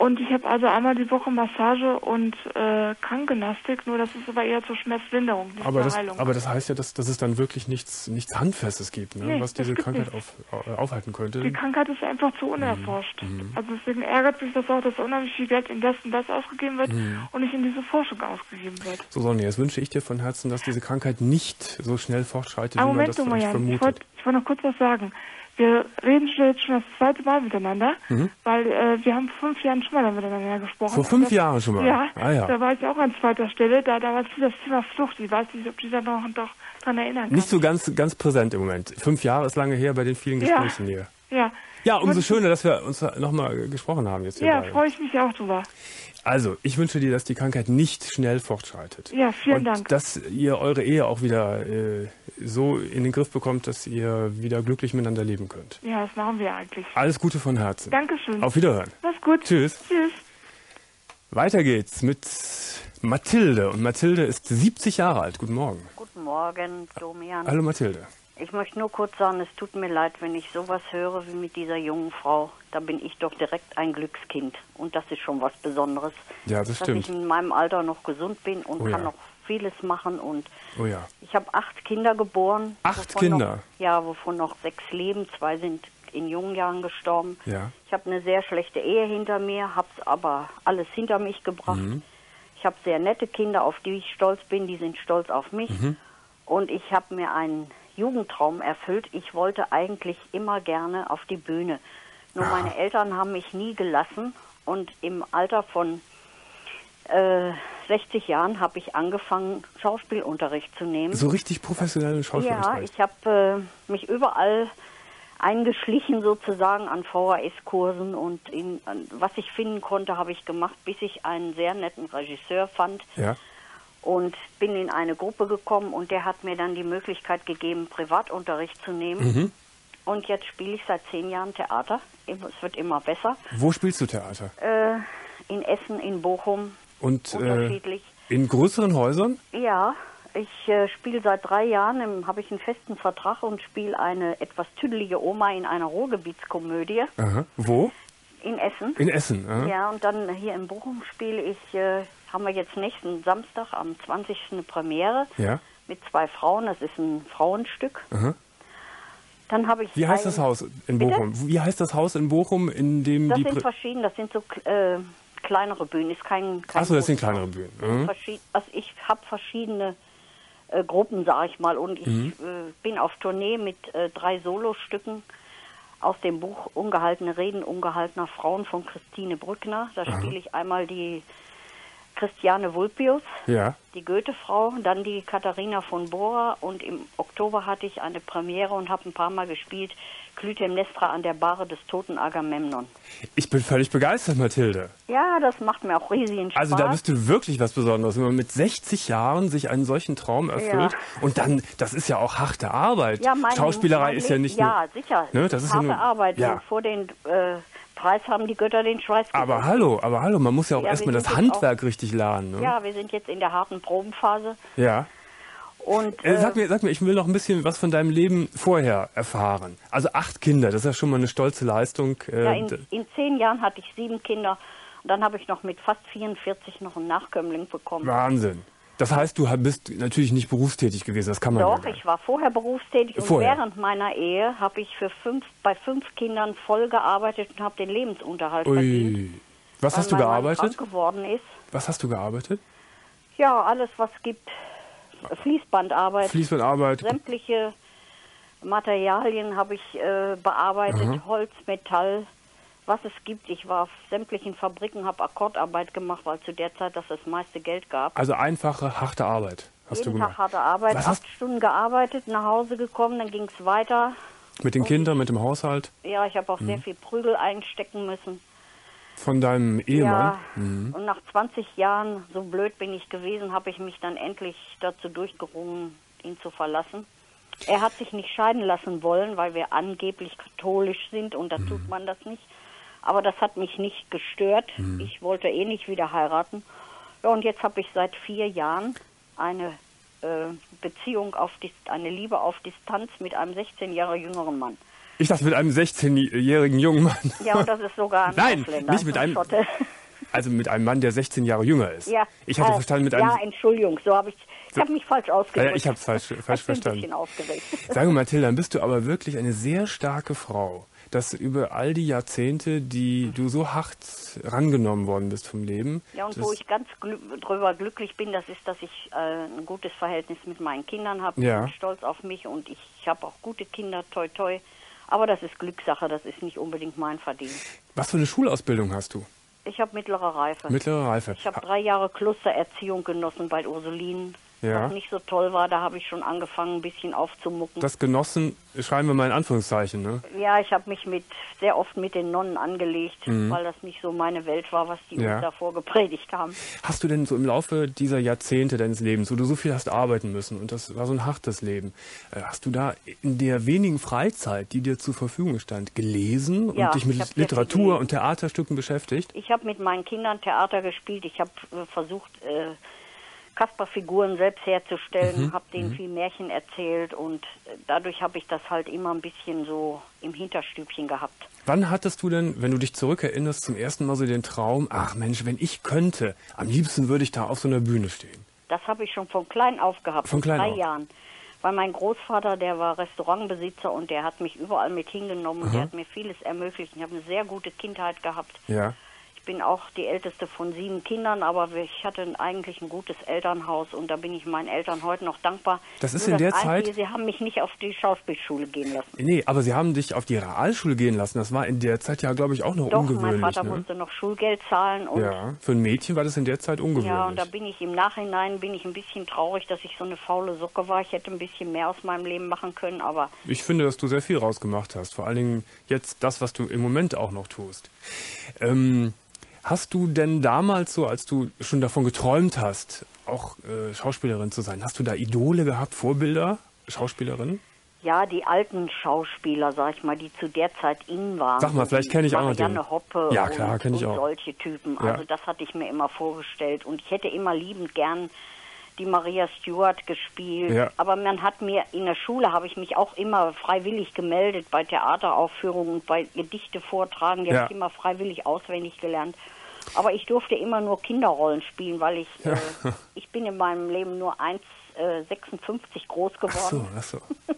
Und ich habe also einmal die Woche Massage und äh, Krankengymnastik, nur das ist aber eher zur Schmerzlinderung, nicht Aber zur das, Heilung. aber das heißt ja, dass, dass es dann wirklich nichts, nichts Handfestes gibt, ne? Nee, was das diese gibt Krankheit nichts. auf, äh, aufhalten könnte. Die Krankheit ist einfach zu unerforscht. Mhm. Also deswegen ärgert mich das auch, dass unheimlich viel Geld in das und das ausgegeben wird Mhm. und nicht in diese Forschung ausgegeben wird. So, Sonja, jetzt wünsche ich dir von Herzen, dass diese Krankheit nicht so schnell fortschreitet, Aber wie man Moment, das du vielleicht Marianne, ich vermutet. wollte ich wollt noch kurz was sagen. Wir reden schon jetzt schon das zweite Mal miteinander, Mhm. weil äh, wir haben vor fünf Jahren schon mal miteinander gesprochen. Vor fünf das, Jahren schon mal? Ja, Ah, ja. da war ich auch an zweiter Stelle, da damals für das Thema Flucht. Ich weiß nicht, ob du dich da noch doch dran erinnern kannst. Nicht so ganz, ganz präsent im Moment. Fünf Jahre ist lange her bei den vielen Ja. Gesprächen hier. Ja, Ja, umso Und- schöner, dass wir uns nochmal gesprochen haben jetzt hier ja, beide. freue ich mich auch drüber. Also, ich wünsche dir, dass die Krankheit nicht schnell fortschreitet. Ja, vielen Und Dank. dass ihr eure Ehe auch wieder äh, so in den Griff bekommt, dass ihr wieder glücklich miteinander leben könnt. Ja, das machen wir eigentlich. Alles Gute von Herzen. Dankeschön. Auf Wiederhören. Mach's gut. Tschüss. Tschüss. Weiter geht's mit Mathilde. Und Mathilde ist siebzig Jahre alt. Guten Morgen. Guten Morgen, Domian. Hallo Mathilde. Ich möchte nur kurz sagen, es tut mir leid, wenn ich sowas höre wie mit dieser jungen Frau. Da bin ich doch direkt ein Glückskind. Und das ist schon was Besonderes. Ja, das dass stimmt. ich in meinem Alter noch gesund bin und Oh kann ja. noch vieles machen. Und Oh ja. ich habe acht Kinder geboren. Acht wovon Kinder? Noch, ja, wovon noch sechs leben. Zwei sind in jungen Jahren gestorben. Ja. Ich habe eine sehr schlechte Ehe hinter mir, habe es aber alles hinter mich gebracht. Mhm. Ich habe sehr nette Kinder, auf die ich stolz bin. Die sind stolz auf mich. Mhm. Und ich habe mir einen Jugendtraum erfüllt. Ich wollte eigentlich immer gerne auf die Bühne. Nur Aha. meine Eltern haben mich nie gelassen. Und im Alter von äh, sechzig Jahren habe ich angefangen, Schauspielunterricht zu nehmen. So richtig professionellen ja, Schauspielunterricht. ich habe äh, mich überall eingeschlichen sozusagen an V H S-Kursen und in, an, was ich finden konnte, habe ich gemacht, bis ich einen sehr netten Regisseur fand. Ja. Und bin in eine Gruppe gekommen und der hat mir dann die Möglichkeit gegeben, Privatunterricht zu nehmen. Mhm. Und jetzt spiele ich seit zehn Jahren Theater. Es wird immer besser. Wo spielst du Theater? Äh, in Essen, in Bochum, Und äh, unterschiedlich. in größeren Häusern? Ja, ich äh, spiele seit drei Jahren, habe ich einen festen Vertrag und spiele eine etwas tüdelige Oma in einer Ruhrgebietskomödie Aha. Wo? in Essen. In Essen. Aha. Ja, und dann hier in Bochum spiele ich, äh, haben wir jetzt nächsten Samstag am zwanzigsten eine Premiere Ja. mit zwei Frauen. Das ist ein Frauenstück. Aha. Dann habe ich Wie heißt zwei- das Haus in Bitte? Bochum? Wie heißt das Haus in Bochum, in dem Das die... sind Pri- verschiedene, das sind so äh, kleinere Bühnen, ist kein, kein Achso, das sind großes kleinere Haus. Bühnen. Mhm. Verschied- Also ich habe verschiedene äh, Gruppen, sage ich mal, und ich Mhm. äh, bin auf Tournee mit äh, drei Solostücken aus dem Buch Ungehaltene Reden ungehaltener Frauen von Christine Brückner. Da spiele ich einmal die Christiane Vulpius, Ja. die Goethe-Frau, dann die Katharina von Bora und im Oktober hatte ich eine Premiere und habe ein paar Mal gespielt, Clytemnestra an der Bahre des toten Agamemnon. Ich bin völlig begeistert, Mathilde. Ja, das macht mir auch riesigen Spaß. Also da bist du wirklich was Besonderes, wenn man mit sechzig Jahren sich einen solchen Traum erfüllt. Ja. Und dann, das ist ja auch harte Arbeit. Ja, mein, Schauspielerei mein ist ja Leben- nicht Ja, nur... sicher. Ne, das ist ja harte nur- Arbeit. ja. Und vor den äh, Preis haben die Götter den Schweiß Aber gegossen. hallo, aber hallo, man muss ja auch Ja, erstmal wir das sind jetzt Handwerk richtig lernen. Ne? Ja, wir sind jetzt in der harten Probenphase. Ja. Und, Äh, äh, sag mir, sag mir, ich will noch ein bisschen was von deinem Leben vorher erfahren. Also acht Kinder, das ist ja schon mal eine stolze Leistung. Äh, ja, in, in zehn Jahren hatte ich sieben Kinder. Und dann habe ich noch mit fast vierundvierzig noch einen Nachkömmling bekommen. Wahnsinn. Das heißt, du bist natürlich nicht berufstätig gewesen, das kann man Doch, ja ich war vorher berufstätig und Vorher. während meiner Ehe habe ich für fünf, bei fünf Kindern voll gearbeitet und habe den Lebensunterhalt Ui. verdient. Was weil hast du mein Mann gearbeitet? krank geworden ist. Was hast du gearbeitet? Ja, alles was gibt. Fließbandarbeit. Fließbandarbeit. Sämtliche Materialien habe ich äh, bearbeitet, Aha. Holz, Metall, was es gibt. Ich war auf sämtlichen Fabriken, habe Akkordarbeit gemacht, weil zu der Zeit das das meiste Geld gab. Also einfache, harte Arbeit hast Jeden du Tag gemacht. harte Arbeit, Was acht hast- Stunden gearbeitet, nach Hause gekommen, dann ging es weiter. Mit den Kindern, mit dem Haushalt Ja, ich habe auch Mhm. sehr viel Prügel einstecken müssen. von deinem Ehemann. Ja, Mhm. und nach zwanzig Jahren, so blöd bin ich gewesen, habe ich mich dann endlich dazu durchgerungen, ihn zu verlassen. Er hat sich nicht scheiden lassen wollen, weil wir angeblich katholisch sind und da Mhm. tut man das nicht. Aber das hat mich nicht gestört. Mhm. Ich wollte eh nicht wieder heiraten. Ja, und jetzt habe ich seit vier Jahren eine äh, Beziehung auf Dis- eine Liebe auf Distanz mit einem sechzehn Jahre jüngeren Mann. Ich dachte mit einem sechzehnjährigen jungen Mann. Ja, und das ist sogar ein Nein, Ausländer, nicht mit einem, Schotte. also mit einem Mann, der sechzehn Jahre jünger ist. Ja, Ich hatte äh, verstanden mit einem... Ja, Entschuldigung, so habe ich... Ich So. habe mich falsch ausgedrückt. Ja, ich habe es falsch, falsch ich bin verstanden. ein bisschen aufgeregt. Sag mal, Mathilda, dann bist du aber wirklich eine sehr starke Frau, dass über all die Jahrzehnte, die du so hart rangenommen worden bist vom Leben. Ja, und das, wo ich ganz glü drüber glücklich bin, das ist, dass ich äh, ein gutes Verhältnis mit meinen Kindern habe. Ja. Ich bin stolz auf mich und ich, ich habe auch gute Kinder, toi toi. Aber das ist Glückssache, das ist nicht unbedingt mein Verdienst. Was für eine Schulausbildung hast du? Ich habe mittlere Reife. Mittlere Reife. Ich habe drei Jahre Klostererziehung genossen bei Ursulinen. Ja. Was nicht so toll war, da habe ich schon angefangen, ein bisschen aufzumucken. Das genossen, schreiben wir mal in Anführungszeichen, ne? Ja, ich habe mich mit sehr oft mit den Nonnen angelegt, Mhm. weil das nicht so meine Welt war, was die Ja. uns davor gepredigt haben. Hast du denn so im Laufe dieser Jahrzehnte deines Lebens, wo du so viel hast arbeiten müssen und das war so ein hartes Leben, äh, hast du da in der wenigen Freizeit, die dir zur Verfügung stand, gelesen und Ja, dich mit ich hab sehr viel Literatur gelesen. und Theaterstücken beschäftigt? Ich habe mit meinen Kindern Theater gespielt. Ich habe äh, versucht, äh, Kasperfiguren selbst herzustellen, Mhm. habe denen viel Märchen erzählt und äh, dadurch habe ich das halt immer ein bisschen so im Hinterstübchen gehabt. Wann hattest du denn, wenn du dich zurückerinnerst, zum ersten Mal so den Traum, ach Mensch, wenn ich könnte, am liebsten würde ich da auf so einer Bühne stehen? Das habe ich schon von klein auf gehabt, Von mit klein drei auf? Jahren. Weil mein Großvater, der war Restaurantbesitzer und der hat mich überall mit hingenommen und der hat mir vieles ermöglicht. Ich habe eine sehr gute Kindheit gehabt. Ja. Ich bin auch die älteste von sieben Kindern, aber ich hatte eigentlich ein gutes Elternhaus und da bin ich meinen Eltern heute noch dankbar. Das ist Nur in der das Einzige, Zeit- Sie haben mich nicht auf die Schauspielschule gehen lassen. Nee, aber sie haben dich auf die Realschule gehen lassen. Das war in der Zeit ja, glaube ich, auch noch Doch, ungewöhnlich. mein Vater ne? musste noch Schulgeld zahlen und Ja, für ein Mädchen war das in der Zeit ungewöhnlich. ja, und da bin ich im Nachhinein bin ich ein bisschen traurig, dass ich so eine faule Socke war. Ich hätte ein bisschen mehr aus meinem Leben machen können, aber Ich finde, dass du sehr viel rausgemacht hast. Vor allen Dingen jetzt das, was du im Moment auch noch tust. Ähm, hast du denn damals so, als du schon davon geträumt hast, auch äh, Schauspielerin zu sein, hast du da Idole gehabt, Vorbilder, Schauspielerinnen? ja, die alten Schauspieler, sag ich mal, die zu der Zeit in waren. Sag mal, vielleicht kenne ich auch noch den. Marianne Hoppe Ja, klar, und, kenn ich und auch. solche Typen. Ja. Also das hatte ich mir immer vorgestellt. Und ich hätte immer liebend gern die Maria Stuart gespielt. Ja. Aber man hat mir, in der Schule habe ich mich auch immer freiwillig gemeldet bei Theateraufführungen und bei Gedichte vortragen. Die Ja. habe ich immer freiwillig auswendig gelernt. Aber ich durfte immer nur Kinderrollen spielen, weil ich, äh, ich bin in meinem Leben nur eins Komma sechsundfünfzig groß Ach so, geworden. ach so.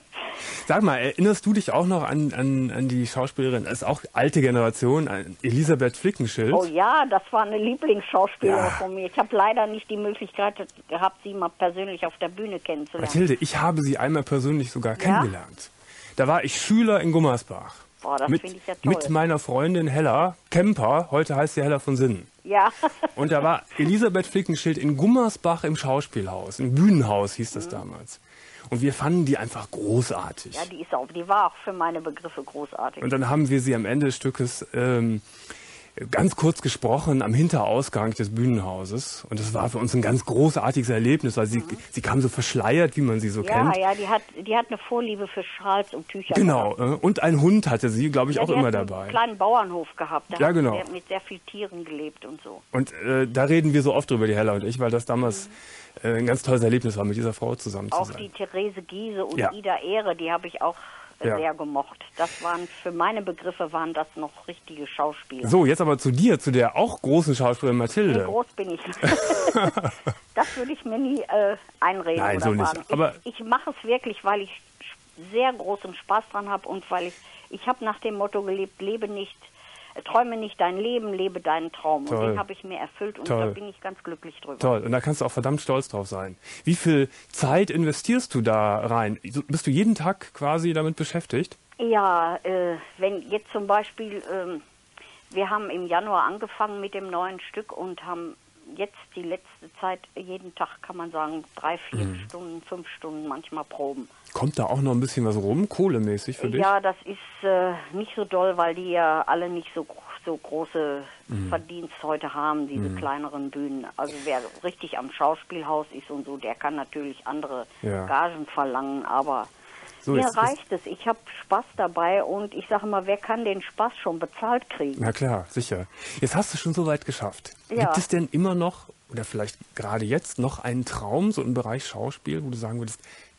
Sag mal, erinnerst du dich auch noch an, an, an die Schauspielerin, das ist auch alte Generation, an Elisabeth Flickenschild? Oh ja, das war eine Lieblingsschauspielerin Ja. von mir. Ich habe leider nicht die Möglichkeit gehabt, sie mal persönlich auf der Bühne kennenzulernen. Mathilde, ich habe sie einmal persönlich sogar kennengelernt. Da war ich Schüler in Gummersbach. Boah, das mit, finde ich ja toll. mit meiner Freundin Hella Kemper, heute heißt sie Hella von Sinnen. Ja, Und da war Elisabeth Flickenschild in Gummersbach im Schauspielhaus, im Bühnenhaus hieß Mhm. das damals. Und wir fanden die einfach großartig. ja, die ist auch, die war auch für meine Begriffe großartig. Und dann haben wir sie am Ende des Stückes ähm, ganz kurz gesprochen am Hinterausgang des Bühnenhauses. Und das war für uns ein ganz großartiges Erlebnis, weil sie, sie kam so verschleiert, wie man sie so ja, kennt. ja, die hat, die hat eine Vorliebe für Schals und Tücher. Genau. gehabt. äh, Und ein Hund hatte sie, glaube ich, Ja, auch die immer hat einen dabei. kleinen Bauernhof gehabt. Da Ja, hat genau. sie mit sehr viel Tieren gelebt und so. Und äh, da reden wir so oft drüber, die Hella und ich, weil das damals äh, ein ganz tolles Erlebnis war, mit dieser Frau zusammen zu Auch sein. die Therese Giese und Ja. Ida Ehre, die habe ich auch äh, Ja. sehr gemocht. Das waren, für meine Begriffe waren das noch richtige Schauspieler. So, jetzt aber zu dir, zu der auch großen Schauspielerin Wie Mathilde. groß bin ich? Das würde ich mir nie äh, einreden Nein, oder so nicht. sagen. Aber- ich ich mache es wirklich, weil ich sehr großen Spaß dran habe und weil ich, ich habe nach dem Motto gelebt, lebe nicht, äh, träume nicht dein Leben, lebe deinen Traum. Toll. Und den habe ich mir erfüllt und Toll. da bin ich ganz glücklich drüber. Toll, und da kannst du auch verdammt stolz drauf sein. Wie viel Zeit investierst du da rein? So- Bist du jeden Tag quasi damit beschäftigt? Ja, äh, wenn jetzt zum Beispiel, ähm, wir haben im Januar angefangen mit dem neuen Stück und haben jetzt die letzte Zeit jeden Tag, kann man sagen, drei, vier Mhm. Stunden, fünf Stunden manchmal Proben. Kommt da auch noch ein bisschen was rum, kohlemäßig für dich? Ja, das ist äh, nicht so doll, weil die ja alle nicht so, gro- so große Mhm. Verdienst heute haben, diese kleineren Bühnen. Also wer richtig am Schauspielhaus ist und so, der kann natürlich andere Ja. Gagen verlangen, aber So, mir jetzt ist- reicht es. Ich habe Spaß dabei und ich sage mal, wer kann den Spaß schon bezahlt kriegen? Na klar, sicher. Jetzt hast du schon so weit geschafft. Ja. Gibt es denn immer noch, oder vielleicht gerade jetzt, noch einen Traum, so im Bereich Schauspiel, wo du sagen würdest,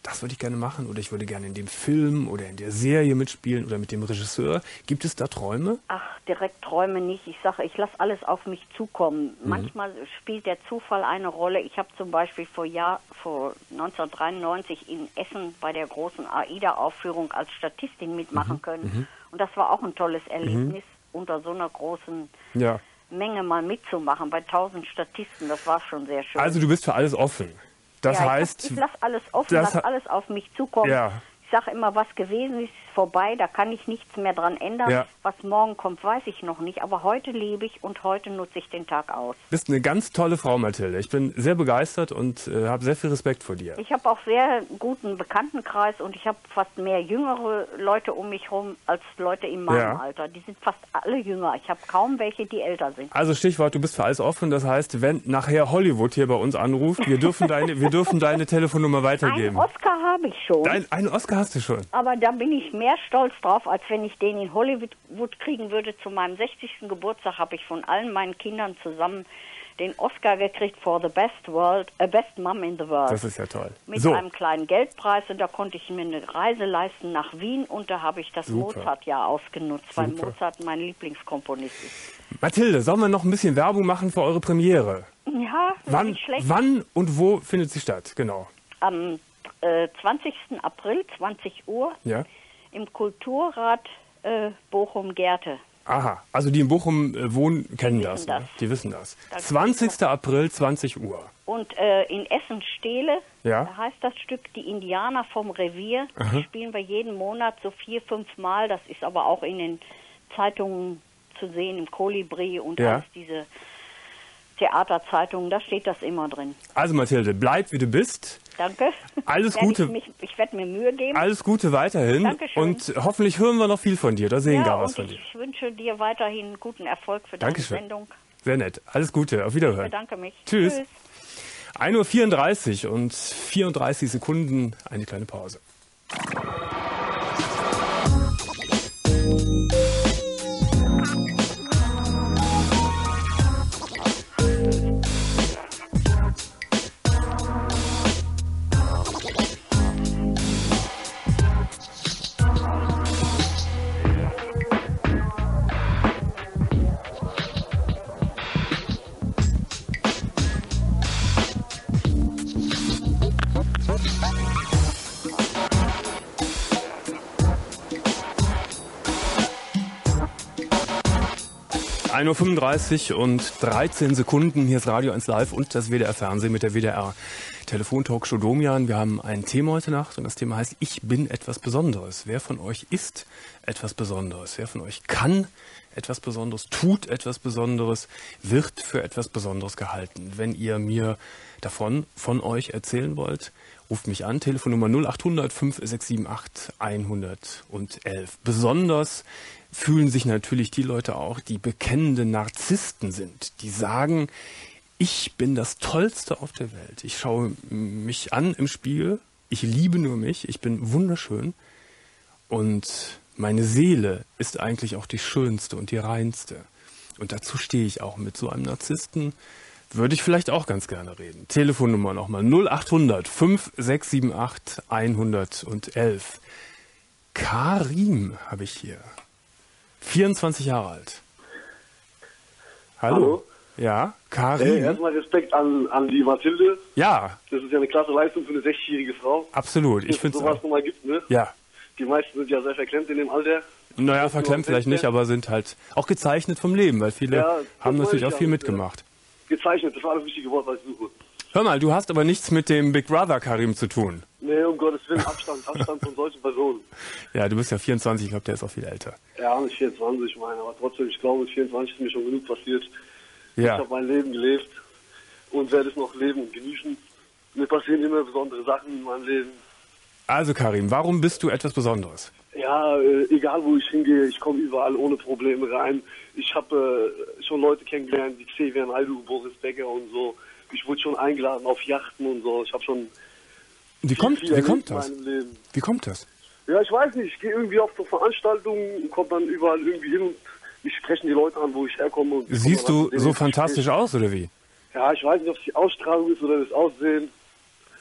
das würde ich gerne machen oder ich würde gerne in dem Film oder in der Serie mitspielen oder mit dem Regisseur? Gibt es da Träume? Ach, direkt Träume nicht. Ich sage, ich lasse alles auf mich zukommen. Mhm. Manchmal spielt der Zufall eine Rolle. Ich habe zum Beispiel vor, Jahr, vor neunzehnhundertdreiundneunzig in Essen bei der großen AIDA-Aufführung als Statistin mitmachen mhm. können. Mhm. Und das war auch ein tolles Erlebnis, mhm. unter so einer großen ja. Menge mal mitzumachen, bei tausend Statisten. Das war schon sehr schön. Also du bist für alles offen. Das ja, heißt, ich, ich lasse alles offen, lasse alles auf mich zukommen. Ja. Ich sage immer, was gewesen ist, ist vorbei, da kann ich nichts mehr dran ändern. Ja. Was morgen kommt, weiß ich noch nicht. Aber heute lebe ich und heute nutze ich den Tag aus. Du bist eine ganz tolle Frau, Mathilde. Ich bin sehr begeistert und äh, habe sehr viel Respekt vor dir. Ich habe auch sehr guten Bekanntenkreis und ich habe fast mehr jüngere Leute um mich herum als Leute in meinem ja. Alter. Die sind fast alle jünger. Ich habe kaum welche, die älter sind. Also Stichwort, du bist für alles offen. Das heißt, wenn nachher Hollywood hier bei uns anruft, wir dürfen deine, wir dürfen deine Telefonnummer weitergeben. Einen Oscar habe ich schon. Dein, einen Oscar hast du schon. Aber da bin ich mehr stolz drauf, als wenn ich den in Hollywood kriegen würde. Zu meinem sechzigsten Geburtstag habe ich von allen meinen Kindern zusammen den Oscar gekriegt for the best world, uh, best mom in the world. Das ist ja toll. Mit so. einem kleinen Geldpreis und da konnte ich mir eine Reise leisten nach Wien und da habe ich das Mozart-Jahr ausgenutzt, weil Super. Mozart mein Lieblingskomponist ist. Mathilde, sollen wir noch ein bisschen Werbung machen für eure Premiere? Ja, wann, nicht schlecht. Wann und wo findet sie statt? Genau. Am äh, zwanzigsten April, zwanzig Uhr, ja. im Kulturrat äh, Bochum-Gerte. Aha, also die in Bochum äh, wohnen, kennen die das, das. Ne? Die wissen das. das zwanzigsten April, zwanzig Uhr. Und äh, in Essen-Stehle, ja. da heißt das Stück Die Indianer vom Revier. Aha. Das spielen wir jeden Monat so vier, fünf Mal. Das ist aber auch in den Zeitungen zu sehen, im Kolibri und ja. alles diese Theaterzeitungen, da steht das immer drin. Also Mathilde, bleib wie du bist. Danke. Alles Gute. Ich, mich, ich werde mir Mühe geben. Alles Gute weiterhin. Dankeschön. Und hoffentlich hören wir noch viel von dir. Da sehen ja, gar was von ich dir. Ich wünsche dir weiterhin guten Erfolg für deine Dankeschön. Sendung. Sehr nett. Alles Gute. Auf Wiederhören. Ich bedanke mich. Tschüss. Tschüss. ein Uhr vierunddreißig und vierunddreißig Sekunden. Eine kleine Pause. ein Uhr fünfunddreißig und dreizehn Sekunden. Hier ist Radio eins Live und das W D R Fernsehen mit der W D R Telefontalkshow Domian. Wir haben ein Thema heute Nacht und das Thema heißt, ich bin etwas Besonderes. Wer von euch ist etwas Besonderes? Wer von euch kann etwas Besonderes, tut etwas Besonderes, wird für etwas Besonderes gehalten? Wenn ihr mir davon, von euch erzählen wollt, ruft mich an, Telefonnummer null acht hundert fünf sechs sieben acht hundertelf. Besonders fühlen sich natürlich die Leute auch, die bekennende Narzissten sind, die sagen, ich bin das Tollste auf der Welt. Ich schaue mich an im Spiegel, ich liebe nur mich, ich bin wunderschön und meine Seele ist eigentlich auch die schönste und die reinste. Und dazu stehe ich auch. Mit so einem Narzissten würde ich vielleicht auch ganz gerne reden. Telefonnummer nochmal null acht hundert fünf sechs sieben acht hundertelf. Karim habe ich hier. vierundzwanzig Jahre alt. Hallo. Hallo. Ja, Karim. Hey, erstmal Respekt an, an die Mathilde. Ja. Das ist ja eine klasse Leistung für eine sechzigjährige Frau. Absolut. Ich finde es sowas nochmal gibt, ne? Ja. Die meisten sind ja sehr verklemmt in dem Alter. Naja, verklemmt vielleicht nicht, aber sind halt auch gezeichnet vom Leben, weil viele ja, haben natürlich auch viel mitgemacht. Gezeichnet, das war das wichtige Wort, was ich suche. Hör mal, du hast aber nichts mit dem Big Brother Karim zu tun. Nee, um Gottes Willen, Abstand, Abstand von solchen Personen. Ja, du bist ja vierundzwanzig, ich glaube, der ist auch viel älter. Ja, nicht vierundzwanzig, meine, aber trotzdem, ich glaube, mit vierundzwanzig ist mir schon genug passiert. Ja. Ich habe mein Leben gelebt und werde es noch leben und genießen. Mir passieren immer besondere Sachen in meinem Leben. Also Karim, warum bist du etwas Besonderes? Ja, äh, egal wo ich hingehe, ich komme überall ohne Probleme rein. Ich habe äh, schon Leute kennengelernt, wie Xavier Naidoo, Boris Becker und so. Ich wurde schon eingeladen auf Yachten und so. Ich habe schon Wie kommt, wie kommt das? Wie kommt das? Ja, ich weiß nicht. Ich gehe irgendwie auf so Veranstaltungen und komme dann überall irgendwie hin und ich spreche die Leute an, wo ich herkomme. Und Siehst du so fantastisch aus, oder wie? Ja, ich weiß nicht, ob es die Ausstrahlung ist oder das Aussehen. Ich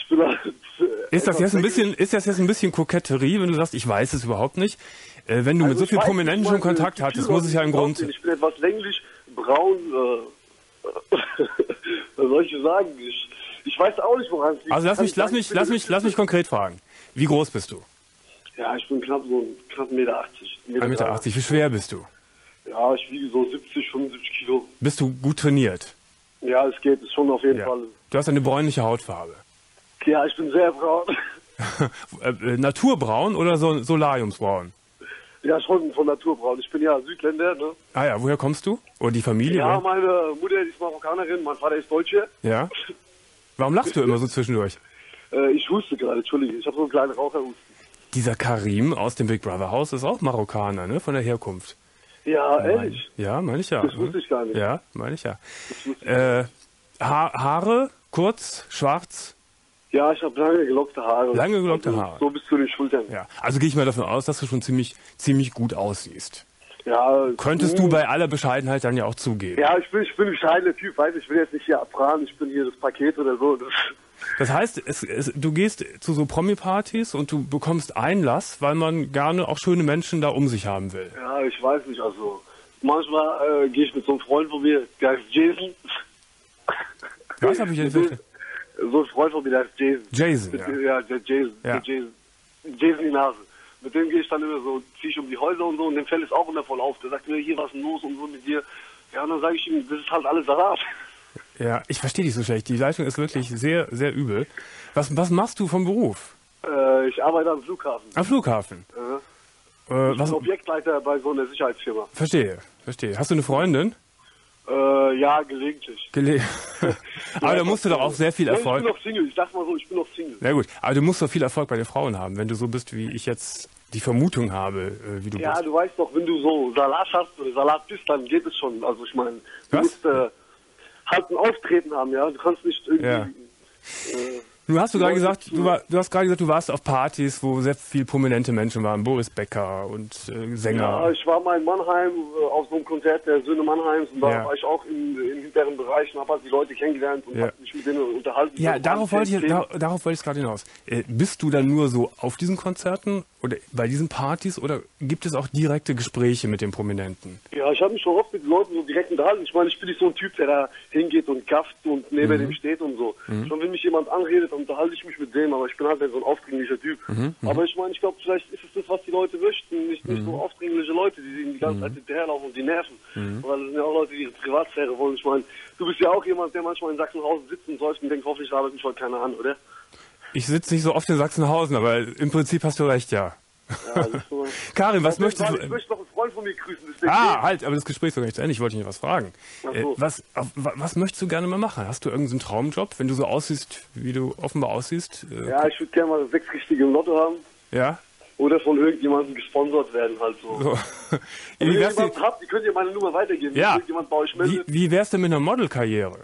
ich bin halt, äh, Ist das jetzt ein bisschen, ist das jetzt ein bisschen Koketterie, wenn du sagst, ich weiß es überhaupt nicht? Äh, wenn du also mit so vielen Prominenten schon Kontakt hattest, muss es ja einen Grund. Ich bin etwas länglich, braun, äh, was soll ich sagen? Ich, ich weiß auch nicht, woran es liegt. Also lass mich, lass mich, lass mich, lass mich konkret fragen. Wie groß bist du? Ja, ich bin knapp so ein knapp eins Meter achtzig. eins Meter achtzig. Wie schwer bist du? Ja, ich wiege so siebzig, fünfundsiebzig Kilo. Bist du gut trainiert? Ja, es geht, ist schon auf jeden Ja. Fall. Du hast eine bräunliche Hautfarbe. Ja, ich bin sehr braun. äh, äh, Naturbraun oder so, Solariumsbraun? Ja, schon von Naturbraun. Ich bin ja Südländer, ne? Ah ja, woher kommst du? Oder die Familie? Ja, oder? meine Mutter die ist Marokkanerin, mein Vater ist Deutsche. Ja. Warum lachst du immer so zwischendurch? Äh, ich huste gerade, Entschuldige, ich habe so einen kleinen Raucherhusten. Dieser Karim aus dem Big Brother Haus ist auch Marokkaner, ne? Von der Herkunft. Ja, ehrlich? Ja, meine ich ja. Das wusste ich gar nicht. Ja, meine ich ja. Das wusste ich Äh, ha Haare, kurz, schwarz? Ja, ich habe lange gelockte Haare. Lange gelockte also, Haare. So bis zu den Schultern. Ja. Also gehe ich mal davon aus, dass du schon ziemlich, ziemlich gut aussiehst. Ja. Könntest mh. du bei aller Bescheidenheit dann ja auch zugeben. Ja, ich bin, ich bin ein bescheidener Typ, weiß ich will jetzt nicht hier abfahren, ich bin hier das Paket oder so. Das Das heißt, es, es, du gehst zu so Promi-Partys und du bekommst Einlass, weil man gerne auch schöne Menschen da um sich haben will. Ja, ich weiß nicht, also manchmal äh, gehe ich mit so einem Freund von mir, der heißt Jason. Was habe ich denn für... So ein Freund von mir, der heißt Jason. Jason, mit, ja. Ja, der Jason, Ja. der Jason. Jason die Nase. Mit dem gehe ich dann immer so, ziehe ich um die Häuser und so und dem fällt es auch immer voll auf. Der sagt mir, hier, was ist denn los und so mit dir. Ja, und dann sage ich ihm, das ist halt alles Salat. Ja, ich verstehe dich so schlecht. Die Leitung ist wirklich sehr, sehr übel. Was, was machst du vom Beruf? Äh, ich arbeite am Flughafen. Am Flughafen? Äh, Äh, ich was? bin Objektleiter bei so einer Sicherheitsfirma. Verstehe, verstehe. Hast du eine Freundin? Äh, ja, gelegentlich. Gele aber da musst du doch auch sehr viel Ja, Erfolg... ich bin noch Single, ich sag mal so, ich bin noch Single. Na gut, aber du musst doch viel Erfolg bei den Frauen haben, wenn du so bist, wie ich jetzt die Vermutung habe, äh, wie du Ja, bist. du weißt doch, wenn du so Salat hast oder Salat bist, dann geht es schon. Also ich meine, du Was? musst äh, halt ein Auftreten haben, ja. Du kannst nicht irgendwie... Ja. Äh, Du hast du gerade Leute gesagt, zu- du, war, du hast gerade gesagt, du warst auf Partys, wo sehr viele prominente Menschen waren, Boris Becker und äh, Sänger. Ja, ich war mal in Mannheim äh, auf so einem Konzert der Söhne Mannheims und da Ja. war ich auch in, in hinteren Bereichen, habe halt die Leute kennengelernt und Ja. habe mich mit denen unterhalten. Ja, So darauf wollte ich, zehn da, darauf wollte ich gerade hinaus. Äh, bist du dann nur so auf diesen Konzerten oder bei diesen Partys oder gibt es auch direkte Gespräche mit den Prominenten? Ja, ich habe mich schon oft mit den Leuten so direkt unterhalten. Ich meine, ich bin nicht so ein Typ, der da hingeht und gafft und neben Mhm. dem steht und so. Schon wenn mich jemand anredet, unterhalte ich mich mit dem, aber ich bin halt so ein aufdringlicher Typ. Mhm. Aber ich meine, ich glaube, vielleicht ist es das, was die Leute möchten. Nicht, nicht so aufdringliche Leute, die ihnen die ganze Zeit hinterherlaufen und die nerven. Weil das sind ja auch Leute, die ihre Privatsphäre wollen. Ich meine, du bist ja auch jemand, der manchmal in Sachsenhausen sitzt und säuft und denkt, hoffentlich arbeitet mich heute keiner an, oder? Ich sitze nicht so oft in Sachsenhausen, aber im Prinzip hast du recht, ja. Ja, das ist so. Karin, was Ja, möchtest Ich du... möchte noch einen Freund von mir grüßen. Deswegen Ah, halt, aber das Gespräch ist doch nicht zu Ende. Ich wollte dich noch was fragen. Ach Äh, so. was, auf, wa- was möchtest du gerne mal machen? Hast du irgendeinen Traumjob, wenn du so aussiehst, wie du offenbar aussiehst? Äh, Ja, ich würde gerne mal sechs richtige im Lotto haben. ja? Oder von irgendjemandem gesponsert werden, halt so. So. Wenn Wie ihr wär's denn, jemanden habt, die könnt ihr meine Nummer weitergeben. Ja. Wenn irgendjemand bei euch wie, meldet. wie wär's denn mit einer Modelkarriere?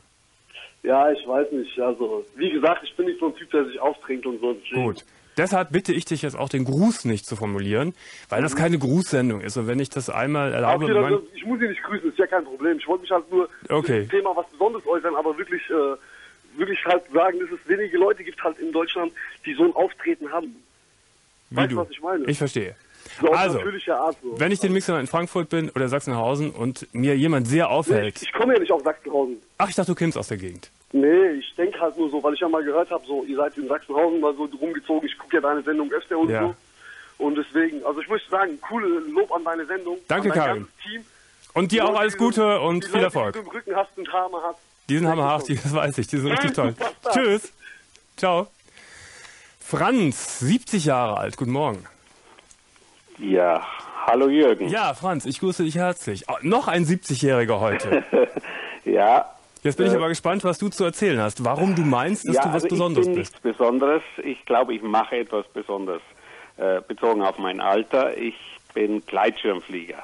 Ja, ich weiß nicht. Also, wie gesagt, ich bin nicht so ein Typ, der sich auftrinkt und so. Deswegen- Gut. Deshalb bitte ich dich jetzt auch, den Gruß nicht zu formulieren, weil das keine Grußsendung ist. Und wenn ich das einmal erlaube... Okay, mein, dann, ich muss Sie nicht grüßen, ist ja kein Problem. Ich wollte mich halt nur Okay. zu dem Thema was Besonderes äußern, aber wirklich, äh, wirklich halt sagen, dass es wenige Leute gibt halt in Deutschland, die so ein Auftreten haben. wie weißt du. du, was ich meine? Ich verstehe. So auf Also, natürliche Art so. wenn ich den Mixer in Frankfurt bin oder Sachsenhausen und mir jemand sehr Nee, auffällt... ich, ich komme ja nicht aus Sachsenhausen. Ach, ich dachte, du kämst aus der Gegend. Nee, ich denke halt nur so, weil ich ja mal gehört habe, so, ihr seid in Sachsenhausen mal so rumgezogen, ich gucke ja deine Sendung öfter und Ja. so. Und deswegen, also ich möchte sagen, coole Lob an deine Sendung. Danke, an dein Karin. ganzes Team. Und dir Die auch Leute, alles die du- Gute und die viel Leute, Erfolg. Die du im Rücken hast und Haare hast. Die sind Danke hammerhaftig, das weiß ich. Die sind richtig toll. Superstar. Tschüss. Ciao. Franz, siebzig Jahre alt. Guten Morgen. Ja, hallo Jürgen. Ja, Franz, ich grüße dich herzlich. Oh, noch ein siebzigjähriger heute. Ja, Jetzt bin ich aber gespannt, was du zu erzählen hast. Warum du meinst, dass ja du was also Besonderes ich bin bist. nichts Besonderes. Ich glaube, ich mache etwas Besonderes, äh, bezogen auf mein Alter. Ich bin Gleitschirmflieger.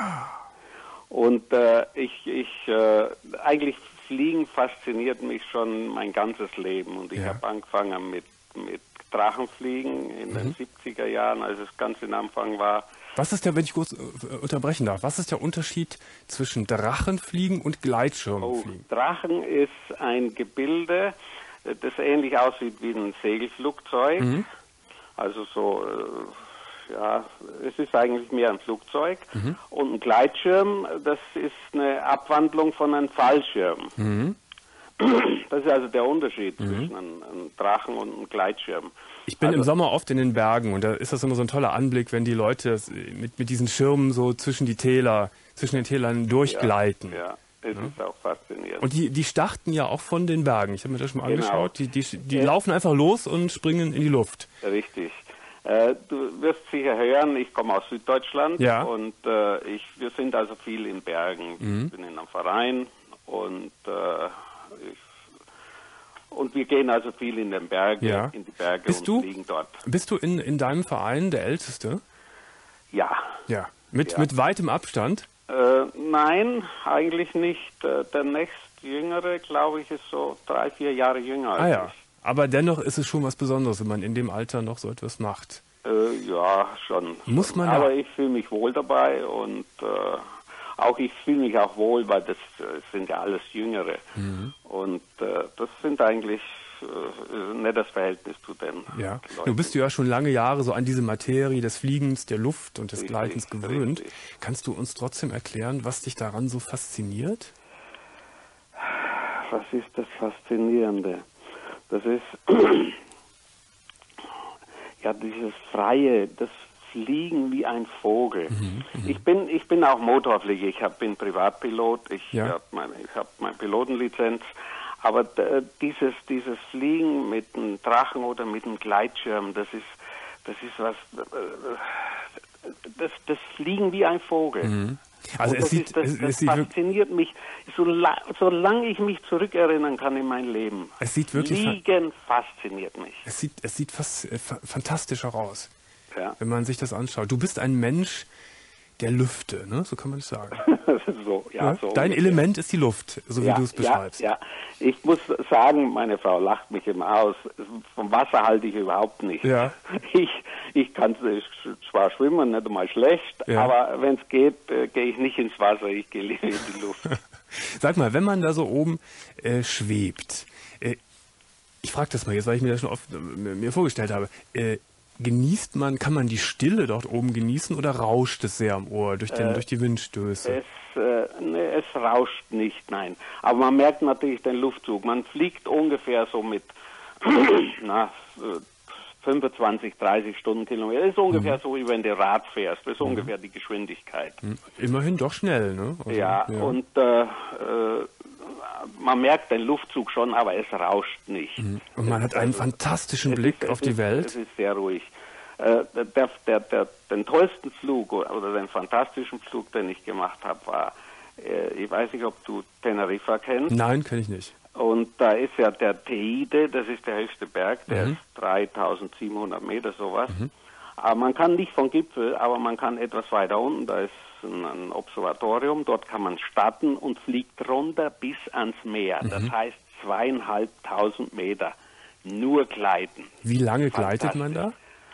Und äh, ich, ich äh, eigentlich Fliegen fasziniert mich schon mein ganzes Leben. Und ich Ja. habe angefangen mit, mit Drachenfliegen in den siebziger Jahren, als es ganz in Anfang war. Was ist der, wenn ich kurz äh, unterbrechen darf, was ist der Unterschied zwischen Drachenfliegen und Oh, Gleitschirmfliegen? Drachen ist ein Gebilde, das ähnlich aussieht wie ein Segelflugzeug. Mhm. Also so, äh, ja, es ist eigentlich mehr ein Flugzeug. Mhm. Und ein Gleitschirm, das ist eine Abwandlung von einem Fallschirm. Mhm. Das ist also der Unterschied mhm. zwischen einem, einem Drachen und einem Gleitschirm. Ich bin also, im Sommer oft in den Bergen und da ist das immer so ein toller Anblick, wenn die Leute mit, mit diesen Schirmen so zwischen die Täler, zwischen den Tälern durchgleiten. Ja, ja. Es ja. ist auch faszinierend. Und die, die starten ja auch von den Bergen. Ich habe mir das schon mal genau. angeschaut. Die, die, die ja. laufen einfach los und springen in die Luft. Richtig. Äh, du wirst sicher hören, ich komme aus Süddeutschland ja. und äh, ich, wir sind also viel in Bergen. Mhm. Ich bin in einem Verein und äh, ich, und wir gehen also viel in den Bergen, ja. in die Berge bist und du, fliegen dort. Bist du in, in deinem Verein der Älteste? Ja. Ja. Mit, ja. mit weitem Abstand? Äh, nein, eigentlich nicht. Äh, der nächstjüngere, glaube ich, ist so drei, vier Jahre jünger als ah, ja. ich. Aber dennoch ist es schon was Besonderes, wenn man in dem Alter noch so etwas macht. Äh, ja, schon. Muss man Aber ja. ich fühle mich wohl dabei und äh, auch ich fühle mich auch wohl, weil das, das sind ja alles Jüngere. Mhm. Und äh, das sind eigentlich äh, nicht das Verhältnis zu den ja. Leuten. Du bist ja schon lange Jahre so an diese Materie des Fliegens, der Luft und des richtig, Gleitens gewöhnt. Richtig. Kannst du uns trotzdem erklären, was dich daran so fasziniert? Was ist das Faszinierende? Das ist ja dieses Freie, das Fliegen wie ein Vogel. Mhm, ich bin ich bin auch Motorflieger, ich hab, bin Privatpilot, ich ja. habe meine, ich hab meine Pilotenlizenz, aber d- dieses dieses Fliegen mit einem Drachen oder mit einem Gleitschirm, das ist das ist was das das Fliegen wie ein Vogel. Mhm. Also es das sieht, ist, das, es, das es sieht fasziniert mich, solange, solange ich mich zurückerinnern kann in mein Leben. Es sieht wirklich Fliegen fasziniert mich. Es sieht, es sieht fast äh, fantastisch aus, ja. wenn man sich das anschaut. Du bist ein Mensch der Lüfte, ne? So kann man es sagen. so, ja, ja? so Dein ungefähr. Element ist die Luft, so wie ja, du es beschreibst. Ja, ja, ich muss sagen, meine Frau lacht mich immer aus. Vom Wasser halte ich überhaupt nicht. Ja. Ich, ich kann zwar schwimmen, nicht einmal schlecht, ja. aber wenn es geht, äh, gehe ich nicht ins Wasser, ich gehe lieber in die Luft. Sag mal, wenn man da so oben äh, schwebt, äh, ich frage das mal jetzt, weil ich mir das schon oft äh, mir vorgestellt habe, äh, genießt man, kann man die Stille dort oben genießen oder rauscht es sehr am Ohr durch, den, äh, durch die Windstöße? Es, äh, ne, es rauscht nicht, nein. Aber man merkt natürlich den Luftzug. Man fliegt ungefähr so mit na, fünfundzwanzig, dreißig Stundenkilometer. Das ist ungefähr mhm. so, wie wenn du Rad fährst. Das ist mhm. ungefähr die Geschwindigkeit. Immerhin doch schnell, ne? Also, ja, ja, und äh, äh, man merkt den Luftzug schon, aber es rauscht nicht. Und man hat einen fantastischen Blick ist, auf die ist, Welt. Es ist sehr ruhig. Äh, der, der, der, den tollsten Flug oder den fantastischen Flug, den ich gemacht habe, war, äh, ich weiß nicht, ob du Teneriffa kennst. Nein, kenne ich nicht. Und da ist ja der Teide, das ist der höchste Berg, der mhm. ist dreitausendsiebenhundert Meter, sowas. Mhm. Aber man kann nicht vom Gipfel, aber man kann etwas weiter unten, da ist ein, ein Observatorium, dort kann man starten und fliegt runter bis ans Meer. Mhm. Das heißt zweieinhalbtausend Meter, nur gleiten. Wie lange gleitet man da?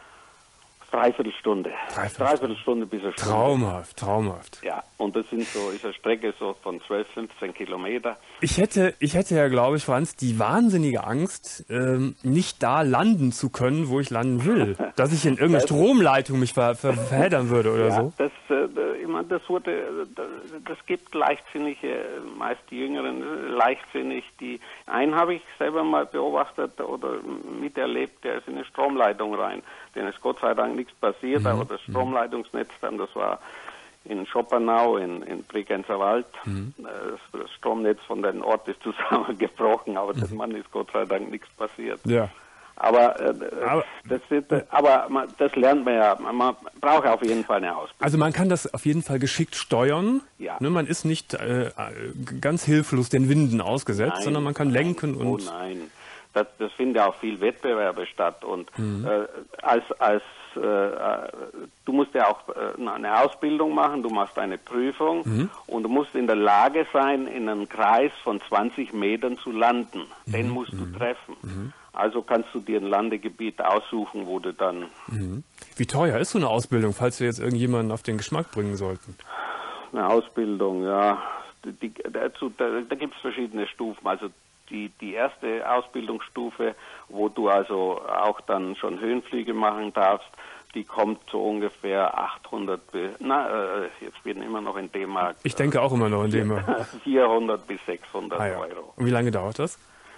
Dreiviertelstunde. Dreiviertelstunde. Dreiviertelstunde bis eine Stunde. Traumhaft, traumhaft. Ja, und das sind so, ist eine Strecke so von zwölf, fünfzehn Kilometer. Ich hätte, ich hätte ja, glaube ich, Franz, die wahnsinnige Angst, ähm, nicht da landen zu können, wo ich landen will. Dass ich in irgendeine Stromleitung mich ver, ver, verheddern würde oder ja, so. Das, äh, ich meine, das wurde, das, das gibt leichtsinnige, meist die Jüngeren, leichtsinnig, die, einen habe ich selber mal beobachtet oder miterlebt, der ist in eine Stromleitung rein. Denen ist Gott sei Dank nichts passiert, mhm. aber das Stromleitungsnetz dann, das war in Schopenau, in, in Bregenzer Wald. Mhm. Das, das Stromnetz von dem Ort ist zusammengebrochen, aber mhm. dem Mann ist Gott sei Dank nichts passiert. Ja. Aber, äh, aber, das, ist, äh, aber man, das lernt man ja, man, man braucht auf jeden Fall eine Ausbildung. Also man kann das auf jeden Fall geschickt steuern. Ja. Ne, man ist nicht äh, ganz hilflos den Winden ausgesetzt, nein, sondern man kann nein, lenken. Oh und nein, das, das finden ja auch viel Wettbewerbe statt. Und mhm. äh, als, als äh, du musst ja auch äh, eine Ausbildung machen, du machst eine Prüfung mhm. und du musst in der Lage sein, in einem Kreis von zwanzig Metern zu landen. Mhm. Den musst du treffen. Mhm. Also kannst du dir ein Landegebiet aussuchen, wo du dann... Mhm. Wie teuer ist so eine Ausbildung, falls wir jetzt irgendjemanden auf den Geschmack bringen sollten? Eine Ausbildung, ja. Die, dazu, da da gibt es verschiedene Stufen. Also die, die erste Ausbildungsstufe, wo du also auch dann schon Höhenflüge machen darfst, die kommt so ungefähr achthundert, na, jetzt bin ich immer noch in D-Mark. Ich denke auch immer noch in D-Mark. vierhundert bis sechshundert ah, ja. Euro. Und wie lange dauert das?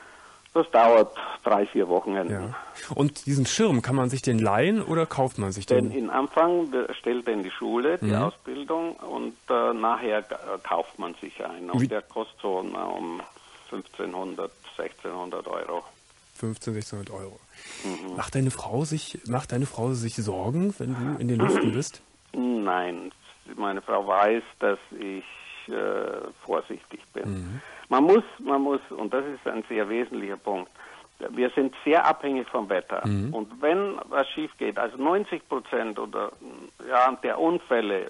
Das dauert drei, vier Wochenenden. Ja. Und diesen Schirm, kann man sich den leihen oder kauft man sich den? Den in Anfang stellt er in die Schule, die mhm. Ausbildung, und äh, nachher äh, kauft man sich einen. Und der kostet so na, um fünfzehnhundert, sechzehnhundert Euro. fünfzehnhundert, sechzehnhundert Euro. Mhm. Macht deine Frau sich, macht deine Frau sich Sorgen, wenn du in den Lüften bist? Nein, meine Frau weiß, dass ich äh, vorsichtig bin. Mhm. Man muss, man muss, und das ist ein sehr wesentlicher Punkt, wir sind sehr abhängig vom Wetter. Mhm. Und wenn was schief geht, also neunzig Prozent oder ja, der Unfälle äh,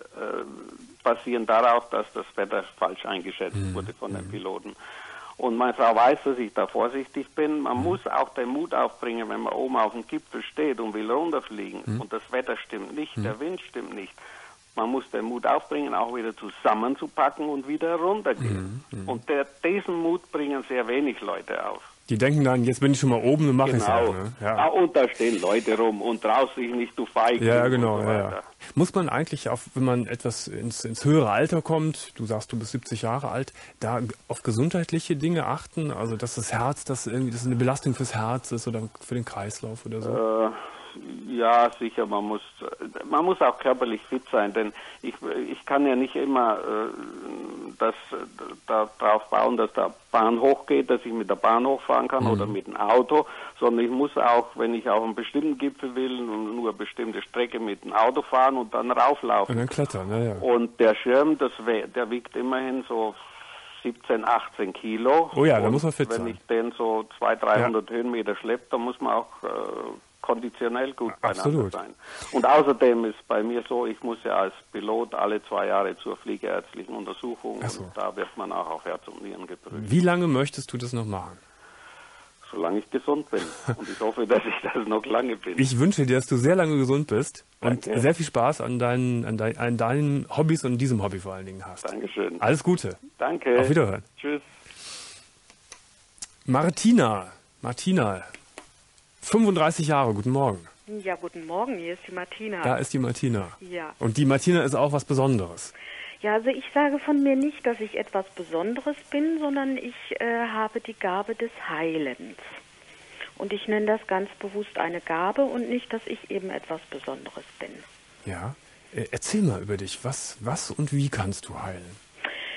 basieren darauf, dass das Wetter falsch eingeschätzt mhm. wurde von den Piloten. Und meine Frau weiß, dass ich da vorsichtig bin. Man mhm. muss auch den Mut aufbringen, wenn man oben auf dem Gipfel steht und will runterfliegen mhm. und das Wetter stimmt nicht, mhm. der Wind stimmt nicht. Man muss den Mut aufbringen, auch wieder zusammenzupacken und wieder runtergehen. Mhm. Und der, diesen Mut bringen sehr wenig Leute auf. Die denken dann, jetzt bin ich schon mal oben und mache genau. es halt. Ne? Ja. Ah, und da stehen Leute rum und traust dich nicht, du Feigling. Ja, genau. So ja, ja. Muss man eigentlich, auf, wenn man etwas ins, ins höhere Alter kommt, du sagst, du bist siebzig Jahre alt, da auf gesundheitliche Dinge achten? Also, dass das Herz, dass irgendwie das eine Belastung fürs Herz ist oder für den Kreislauf oder so? Äh, ja, sicher, man muss, man muss auch körperlich fit sein, denn ich, ich kann ja nicht immer äh, das, da, darauf bauen, dass der Bahn hochgeht, dass ich mit der Bahn hochfahren kann mhm. oder mit dem Auto, sondern ich muss auch, wenn ich auf einen bestimmten Gipfel will, nur eine bestimmte Strecke mit dem Auto fahren und dann rauflaufen. Und dann klettern, ja, ja. Und der Schirm, das, der wiegt immerhin so siebzehn, achtzehn Kilo. Oh ja, und da muss man fit wenn sein. Wenn ich den so zweihundert, dreihundert ja. Höhenmeter schleppe, dann muss man auch äh, konditionell gut beieinander sein. Und außerdem ist bei mir so, ich muss ja als Pilot alle zwei Jahre zur fliegerärztlichen Untersuchung so. Und da wird man auch auf Herz und Nieren geprüft. Wie lange möchtest du das noch machen? Solange ich gesund bin. Und ich hoffe, dass ich das noch lange bin. Ich wünsche dir, dass du sehr lange gesund bist und Danke. sehr viel Spaß an deinen, an, dein, an deinen Hobbys und diesem Hobby vor allen Dingen hast. Dankeschön. Alles Gute. Danke. Auf Wiederhören. Tschüss. Martina. Martina. fünfunddreißig Jahre, guten Morgen. Ja, guten Morgen, hier ist die Martina. Da ist die Martina. Ja. Und die Martina ist auch was Besonderes. Ja, also ich sage von mir nicht, dass ich etwas Besonderes bin, sondern ich äh, habe die Gabe des Heilens. Und ich nenne das ganz bewusst eine Gabe und nicht, dass ich eben etwas Besonderes bin. Ja, äh, erzähl mal über dich. Was, was und wie kannst du heilen?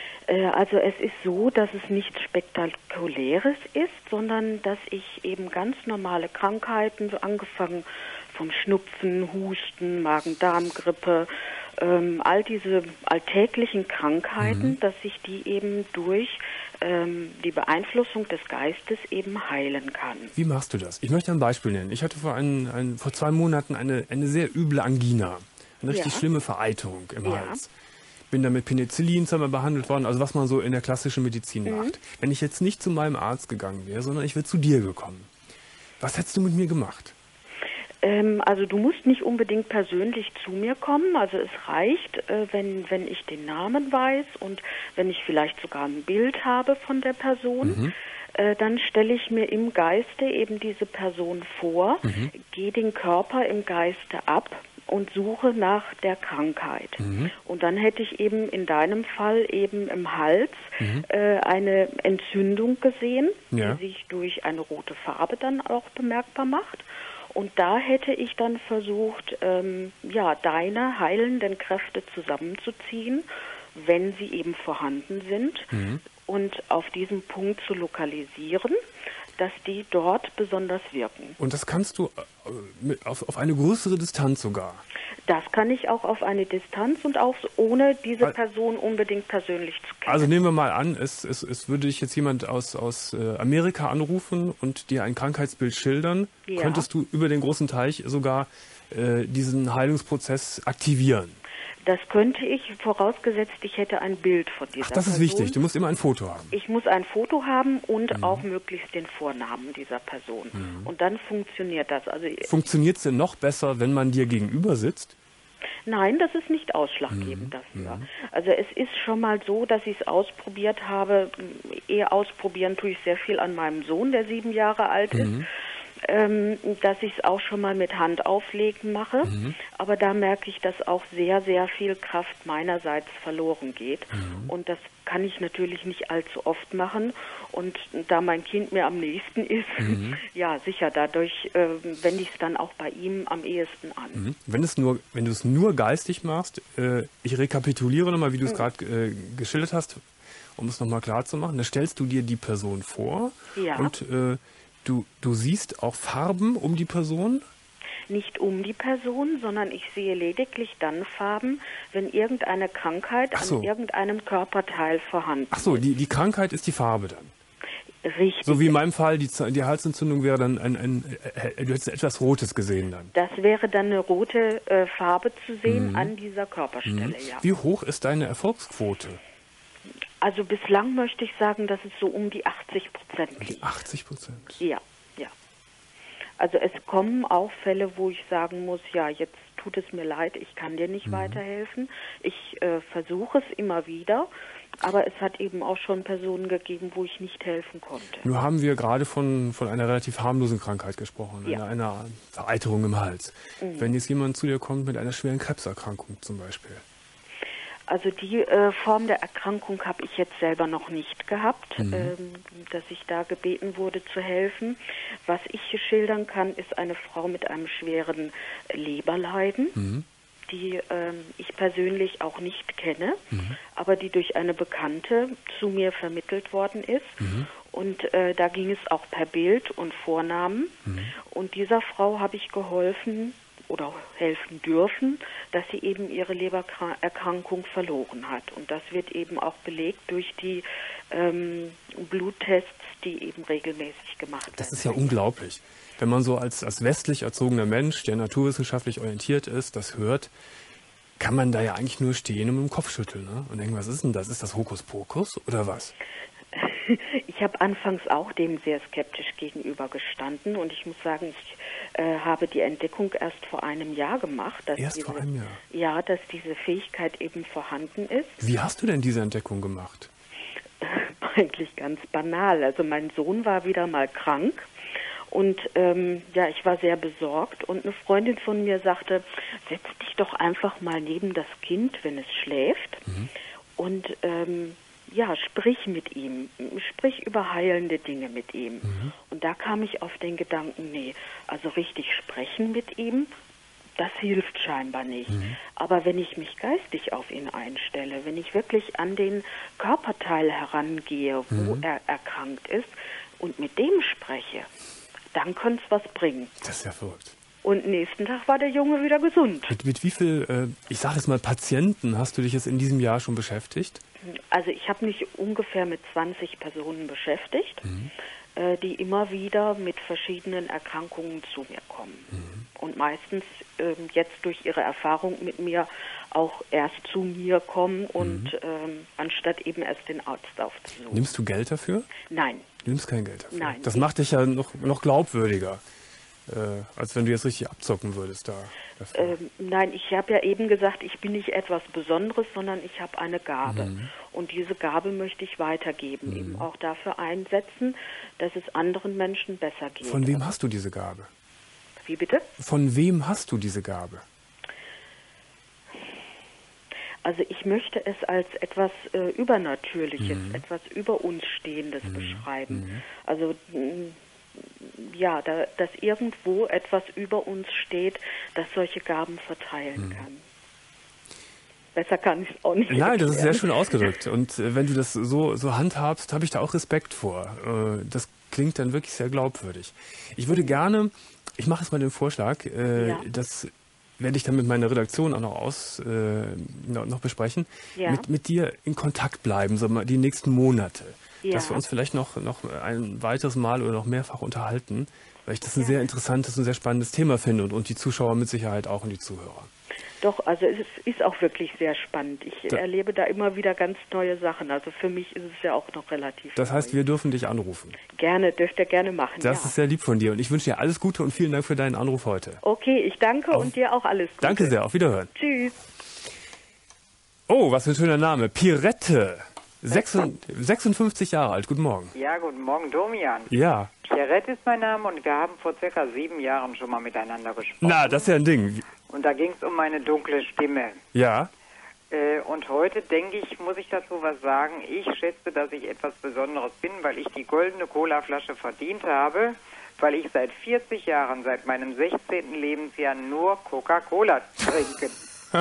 Also es ist so, dass es nichts Spektakuläres ist, sondern dass ich eben ganz normale Krankheiten, so angefangen vom Schnupfen, Husten, Magen-Darm-Grippe, ähm, all diese alltäglichen Krankheiten, mhm. dass ich die eben durch ähm, die Beeinflussung des Geistes eben heilen kann. Wie machst du das? Ich möchte ein Beispiel nennen. Ich hatte vor, ein, ein, vor zwei Monaten eine, eine sehr üble Angina, eine richtig ja. schlimme Vereiterung im ja. Hals. Bin dann mit Penicillin zweimal behandelt worden, also was man so in der klassischen Medizin mhm. macht. Wenn ich jetzt nicht zu meinem Arzt gegangen wäre, sondern ich wäre zu dir gekommen, was hättest du mit mir gemacht? Ähm, also du musst nicht unbedingt persönlich zu mir kommen, also es reicht, äh, wenn, wenn ich den Namen weiß und wenn ich vielleicht sogar ein Bild habe von der Person, mhm. äh, dann stelle ich mir im Geiste eben diese Person vor, mhm. gehe den Körper im Geiste ab und suche nach der Krankheit. Mhm. Und dann hätte ich eben in deinem Fall eben im Hals mhm. äh, eine Entzündung gesehen, ja. die sich durch eine rote Farbe dann auch bemerkbar macht. Und da hätte ich dann versucht, ähm, ja, deine heilenden Kräfte zusammenzuziehen, wenn sie eben vorhanden sind, mhm. und auf diesem Punkt zu lokalisieren, dass die dort besonders wirken. Und das kannst du auf, auf eine größere Distanz sogar? Das kann ich auch auf eine Distanz und auch ohne diese Person unbedingt persönlich zu kennen. Also nehmen wir mal an, es, es, es würde dich jetzt jemand aus, aus Amerika anrufen und dir ein Krankheitsbild schildern. Ja. Könntest du über den großen Teich sogar äh, diesen Heilungsprozess aktivieren? Das könnte ich, vorausgesetzt, ich hätte ein Bild von dieser Person. Ach, das ist Person. wichtig. Du musst immer ein Foto haben. Ich muss ein Foto haben und mhm. auch möglichst den Vornamen dieser Person. Mhm. Und dann funktioniert das. Also funktioniert es denn noch besser, wenn man dir gegenüber sitzt? Nein, das ist nicht ausschlaggebend Mhm. dafür. Mhm. Also es ist schon mal so, dass ich es ausprobiert habe. Eher ausprobieren tue ich sehr viel an meinem Sohn, der sieben Jahre alt ist. Mhm. Ähm, dass ich es auch schon mal mit Handauflegen mache. Mhm. Aber da merke ich, dass auch sehr, sehr viel Kraft meinerseits verloren geht. Mhm. Und das kann ich natürlich nicht allzu oft machen. Und da mein Kind mir am nächsten ist, Mhm. ja sicher, dadurch äh, wende ich es dann auch bei ihm am ehesten an. Mhm. Wenn, es nur, wenn du es nur geistig machst, äh, ich rekapituliere nochmal, wie du es Mhm. gerade äh, geschildert hast, um es nochmal klar zu machen, da stellst du dir die Person vor Ja. und äh, du, du siehst auch Farben um die Person. Nicht um die Person, sondern ich sehe lediglich dann Farben, wenn irgendeine Krankheit Ach so. an irgendeinem Körperteil vorhanden Ach so, ist. die, die Krankheit ist die Farbe dann. Richtig. So wie in meinem Fall, die, Z- die Halsentzündung wäre dann ein, ein, äh, du hättest etwas Rotes gesehen dann. Das wäre dann eine rote äh, Farbe zu sehen Mhm. an dieser Körperstelle, Mhm. ja. Wie hoch ist deine Erfolgsquote? Also bislang möchte ich sagen, dass es so um die achtzig Prozent liegt. achtzig Prozent. Ja, ja. Also es kommen auch Fälle, wo ich sagen muss, ja, jetzt tut es mir leid, ich kann dir nicht Mhm. weiterhelfen. Ich äh, versuche es immer wieder, aber es hat eben auch schon Personen gegeben, wo ich nicht helfen konnte. Nur haben wir gerade von, von einer relativ harmlosen Krankheit gesprochen, Ja. einer, einer Vereiterung im Hals. Mhm. Wenn jetzt jemand zu dir kommt mit einer schweren Krebserkrankung zum Beispiel. Also die äh, Form der Erkrankung habe ich jetzt selber noch nicht gehabt, Mhm. ähm, dass ich da gebeten wurde zu helfen. Was ich hier schildern kann, ist eine Frau mit einem schweren Leberleiden, Mhm. die ähm, ich persönlich auch nicht kenne, Mhm. aber die durch eine Bekannte zu mir vermittelt worden ist. Mhm. Und äh, da ging es auch per Bild und Vornamen. Mhm. Und dieser Frau habe ich geholfen oder helfen dürfen, dass sie eben ihre Lebererkrankung verloren hat. Und das wird eben auch belegt durch die ähm, Bluttests, die eben regelmäßig gemacht werden. Das ist ja unglaublich. Wenn man so als, als westlich erzogener Mensch, der naturwissenschaftlich orientiert ist, das hört, kann man da ja eigentlich nur stehen und mit dem Kopf schütteln. Ne? Und denken, was ist denn das? Ist das Hokuspokus oder was? Ich habe anfangs auch dem sehr skeptisch gegenüber gestanden und ich muss sagen, ich äh, habe die Entdeckung erst vor einem Jahr gemacht, dass Erst diese, vor einem Jahr? ja, dass diese Fähigkeit eben vorhanden ist. Wie hast du denn diese Entdeckung gemacht? Eigentlich ganz banal. Also mein Sohn war wieder mal krank und ähm, ja, ich war sehr besorgt und eine Freundin von mir sagte, setz dich doch einfach mal neben das Kind, wenn es schläft Mhm. und ähm, ja, sprich mit ihm, sprich über heilende Dinge mit ihm. Mhm. Und da kam ich auf den Gedanken, nee, also richtig sprechen mit ihm, das hilft scheinbar nicht. Mhm. Aber wenn ich mich geistig auf ihn einstelle, wenn ich wirklich an den Körperteil herangehe, wo Mhm. er erkrankt ist und mit dem spreche, dann könnte es was bringen. Das ist ja verrückt. Und nächsten Tag war der Junge wieder gesund. Mit, mit wie viel, äh, ich sage jetzt mal, Patienten hast du dich jetzt in diesem Jahr schon beschäftigt? Also ich habe mich ungefähr mit zwanzig Personen beschäftigt, Mhm. äh, die immer wieder mit verschiedenen Erkrankungen zu mir kommen. Mhm. Und meistens ähm, jetzt durch ihre Erfahrung mit mir auch erst zu mir kommen und Mhm. ähm, anstatt eben erst den Arzt aufzusuchen. Nimmst du Geld dafür? Nein, Du nimmst kein Geld dafür. Nein. Das macht dich ja noch, noch glaubwürdiger, äh, als wenn du jetzt richtig abzocken würdest da. dafür. ähm, nein, ich habe ja eben gesagt, ich bin nicht etwas Besonderes, sondern ich habe eine Gabe. Mhm. Und diese Gabe möchte ich weitergeben, Mhm. eben auch dafür einsetzen, dass es anderen Menschen besser geht. Von wem hast du diese Gabe? Wie bitte? Von wem hast du diese Gabe? Also ich möchte es als etwas äh, Übernatürliches, Mhm. etwas über uns Stehendes Mhm. beschreiben. Mhm. Also mh, ja, da, dass irgendwo etwas über uns steht, das solche Gaben verteilen Mhm. kann. Besser kann ich es auch nicht Nein, das ist sehr erklären. schön ausgedrückt. Und äh, wenn du das so, so handhabst, habe ich da auch Respekt vor. Äh, das klingt dann wirklich sehr glaubwürdig. Ich würde gerne, ich mache jetzt mal den Vorschlag, äh, Ja. das werde ich dann mit meiner Redaktion auch noch aus äh, noch, noch besprechen, Ja. mit, mit dir in Kontakt bleiben, so mal die nächsten Monate. Ja. Dass wir uns vielleicht noch, noch ein weiteres Mal oder noch mehrfach unterhalten, weil ich das ein Ja. sehr interessantes und sehr spannendes Thema finde und, und die Zuschauer mit Sicherheit auch und die Zuhörer. Doch, also es ist, ist auch wirklich sehr spannend. Ich da, erlebe da immer wieder ganz neue Sachen. Also für mich ist es ja auch noch relativ Das heißt, neu. wir dürfen dich anrufen. Gerne, dürft ihr gerne machen. Das ja. ist sehr lieb von dir und ich wünsche dir alles Gute und vielen Dank für deinen Anruf heute. Okay, ich danke auf, und dir auch alles Gute. Danke sehr, auf Wiederhören. Tschüss. Oh, was für ein schöner Name. Pirette. sechsundfünfzig Jahre alt. Guten Morgen. Ja, guten Morgen, Domian. Ja. Pierrette ist mein Name und wir haben vor circa sieben Jahren schon mal miteinander gesprochen. Na, das ist ja ein Ding. Und da ging es um meine dunkle Stimme. Ja. Äh, und heute, denke ich, muss ich dazu was sagen. Ich schätze, dass ich etwas Besonderes bin, weil ich die goldene Colaflasche verdient habe, weil ich seit vierzig Jahren, seit meinem sechzehnten Lebensjahr nur Coca-Cola trinke.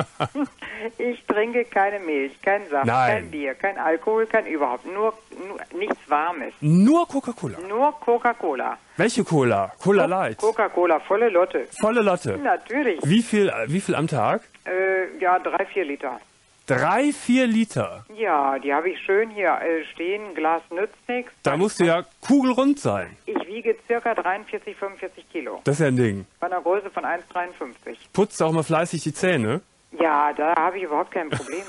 Ich trinke keine Milch, kein Saft, Nein. kein Bier, kein Alkohol, kein überhaupt, nur, nur nichts Warmes. Nur Coca-Cola? Nur Coca-Cola. Welche Cola? Cola Co Light? Coca-Cola, volle Lotte. Volle Lotte? Natürlich. Wie viel, wie viel am Tag? Äh, ja, drei, vier Liter. Drei, vier Liter? Ja, die habe ich schön hier äh, stehen, Glas nützt nichts. Da musst du ja kugelrund sein. Ich wiege circa dreiundvierzig, fünfundvierzig Kilo. Das ist ja ein Ding. Bei einer Größe von eins Komma dreiundfünfzig. Putzt auch mal fleißig die Zähne? Ja, da habe ich überhaupt kein Problem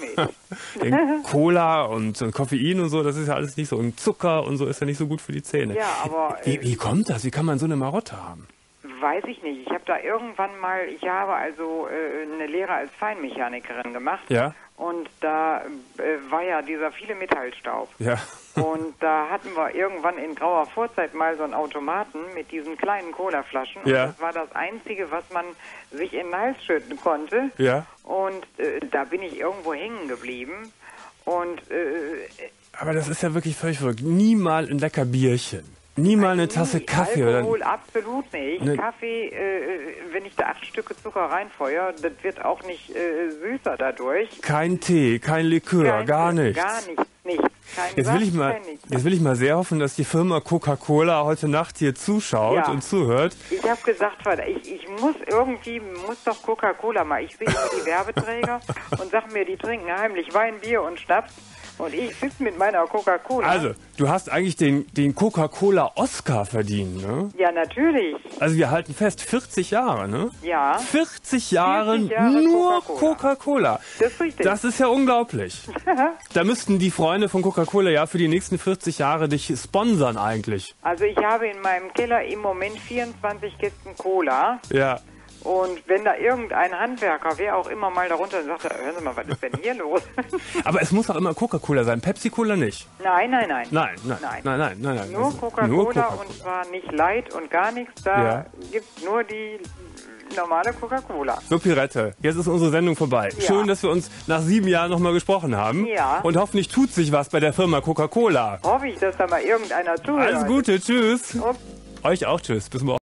mit. Cola und, und Koffein und so, das ist ja alles nicht so. Und Zucker und so ist ja nicht so gut für die Zähne. Ja, aber... Wie, Äh, wie kommt das? Wie kann man so eine Marotte haben? Weiß ich nicht. Ich habe da irgendwann mal... Ich habe also äh, eine Lehre als Feinmechanikerin gemacht. Ja. Und da äh, war ja dieser viele Metallstaub. Ja. Und da hatten wir irgendwann in grauer Vorzeit mal so einen Automaten mit diesen kleinen Colaflaschen. Und ja. das war das Einzige, was man sich in den Hals schütten konnte. Ja. Und äh, da bin ich irgendwo hängen geblieben. Und äh, aber das ist ja wirklich völlig verrückt. Nie mal ein lecker Bierchen. Nie mal eine Tasse Kaffee. Alkohol oder absolut nicht. Ne Kaffee, äh, wenn ich da acht Stücke Zucker reinfeuere, das wird auch nicht äh, süßer dadurch. Kein Tee, kein Likör, Kein, gar nichts. Gar nichts, nichts. Kein Jetzt will, ich mal, jetzt will ich mal sehr hoffen, dass die Firma Coca-Cola heute Nacht hier zuschaut ja. und zuhört. Ich habe gesagt, ich, ich muss irgendwie, muss doch Coca-Cola mal. Ich sehe immer die Werbeträger und sag mir, die trinken heimlich Wein, Bier und Schnaps. Und ich sitze mit meiner Coca-Cola. Also, du hast eigentlich den, den Coca-Cola-Oscar verdient, ne? Ja, natürlich. Also wir halten fest, vierzig Jahre, ne? Ja. vierzig Jahre, vierzig Jahre nur Coca-Cola. Coca-Cola. Das ist richtig. Das ist ja unglaublich. Da müssten die Freunde von Coca-Cola ja für die nächsten vierzig Jahre dich sponsern eigentlich. Also ich habe in meinem Keller im Moment vierundzwanzig Kisten Cola. Ja. Und wenn da irgendein Handwerker, wer auch immer mal darunter sagt, hören Sie mal, was ist denn hier los? Aber es muss auch immer Coca-Cola sein, Pepsi-Cola nicht. Nein, nein, nein. Nein, nein, nein, nein, nein. nein, nein. Nur Coca-Cola Coca und zwar nicht Light und gar nichts. Da ja. gibt es nur die normale Coca-Cola. So, Pirette, jetzt ist unsere Sendung vorbei. Ja. Schön, dass wir uns nach sieben Jahren nochmal gesprochen haben. Ja. Und hoffentlich tut sich was bei der Firma Coca-Cola. Hoffe ich, dass da mal irgendeiner zuhört. Alles Gute, tschüss. Ups. Euch auch tschüss, bis morgen.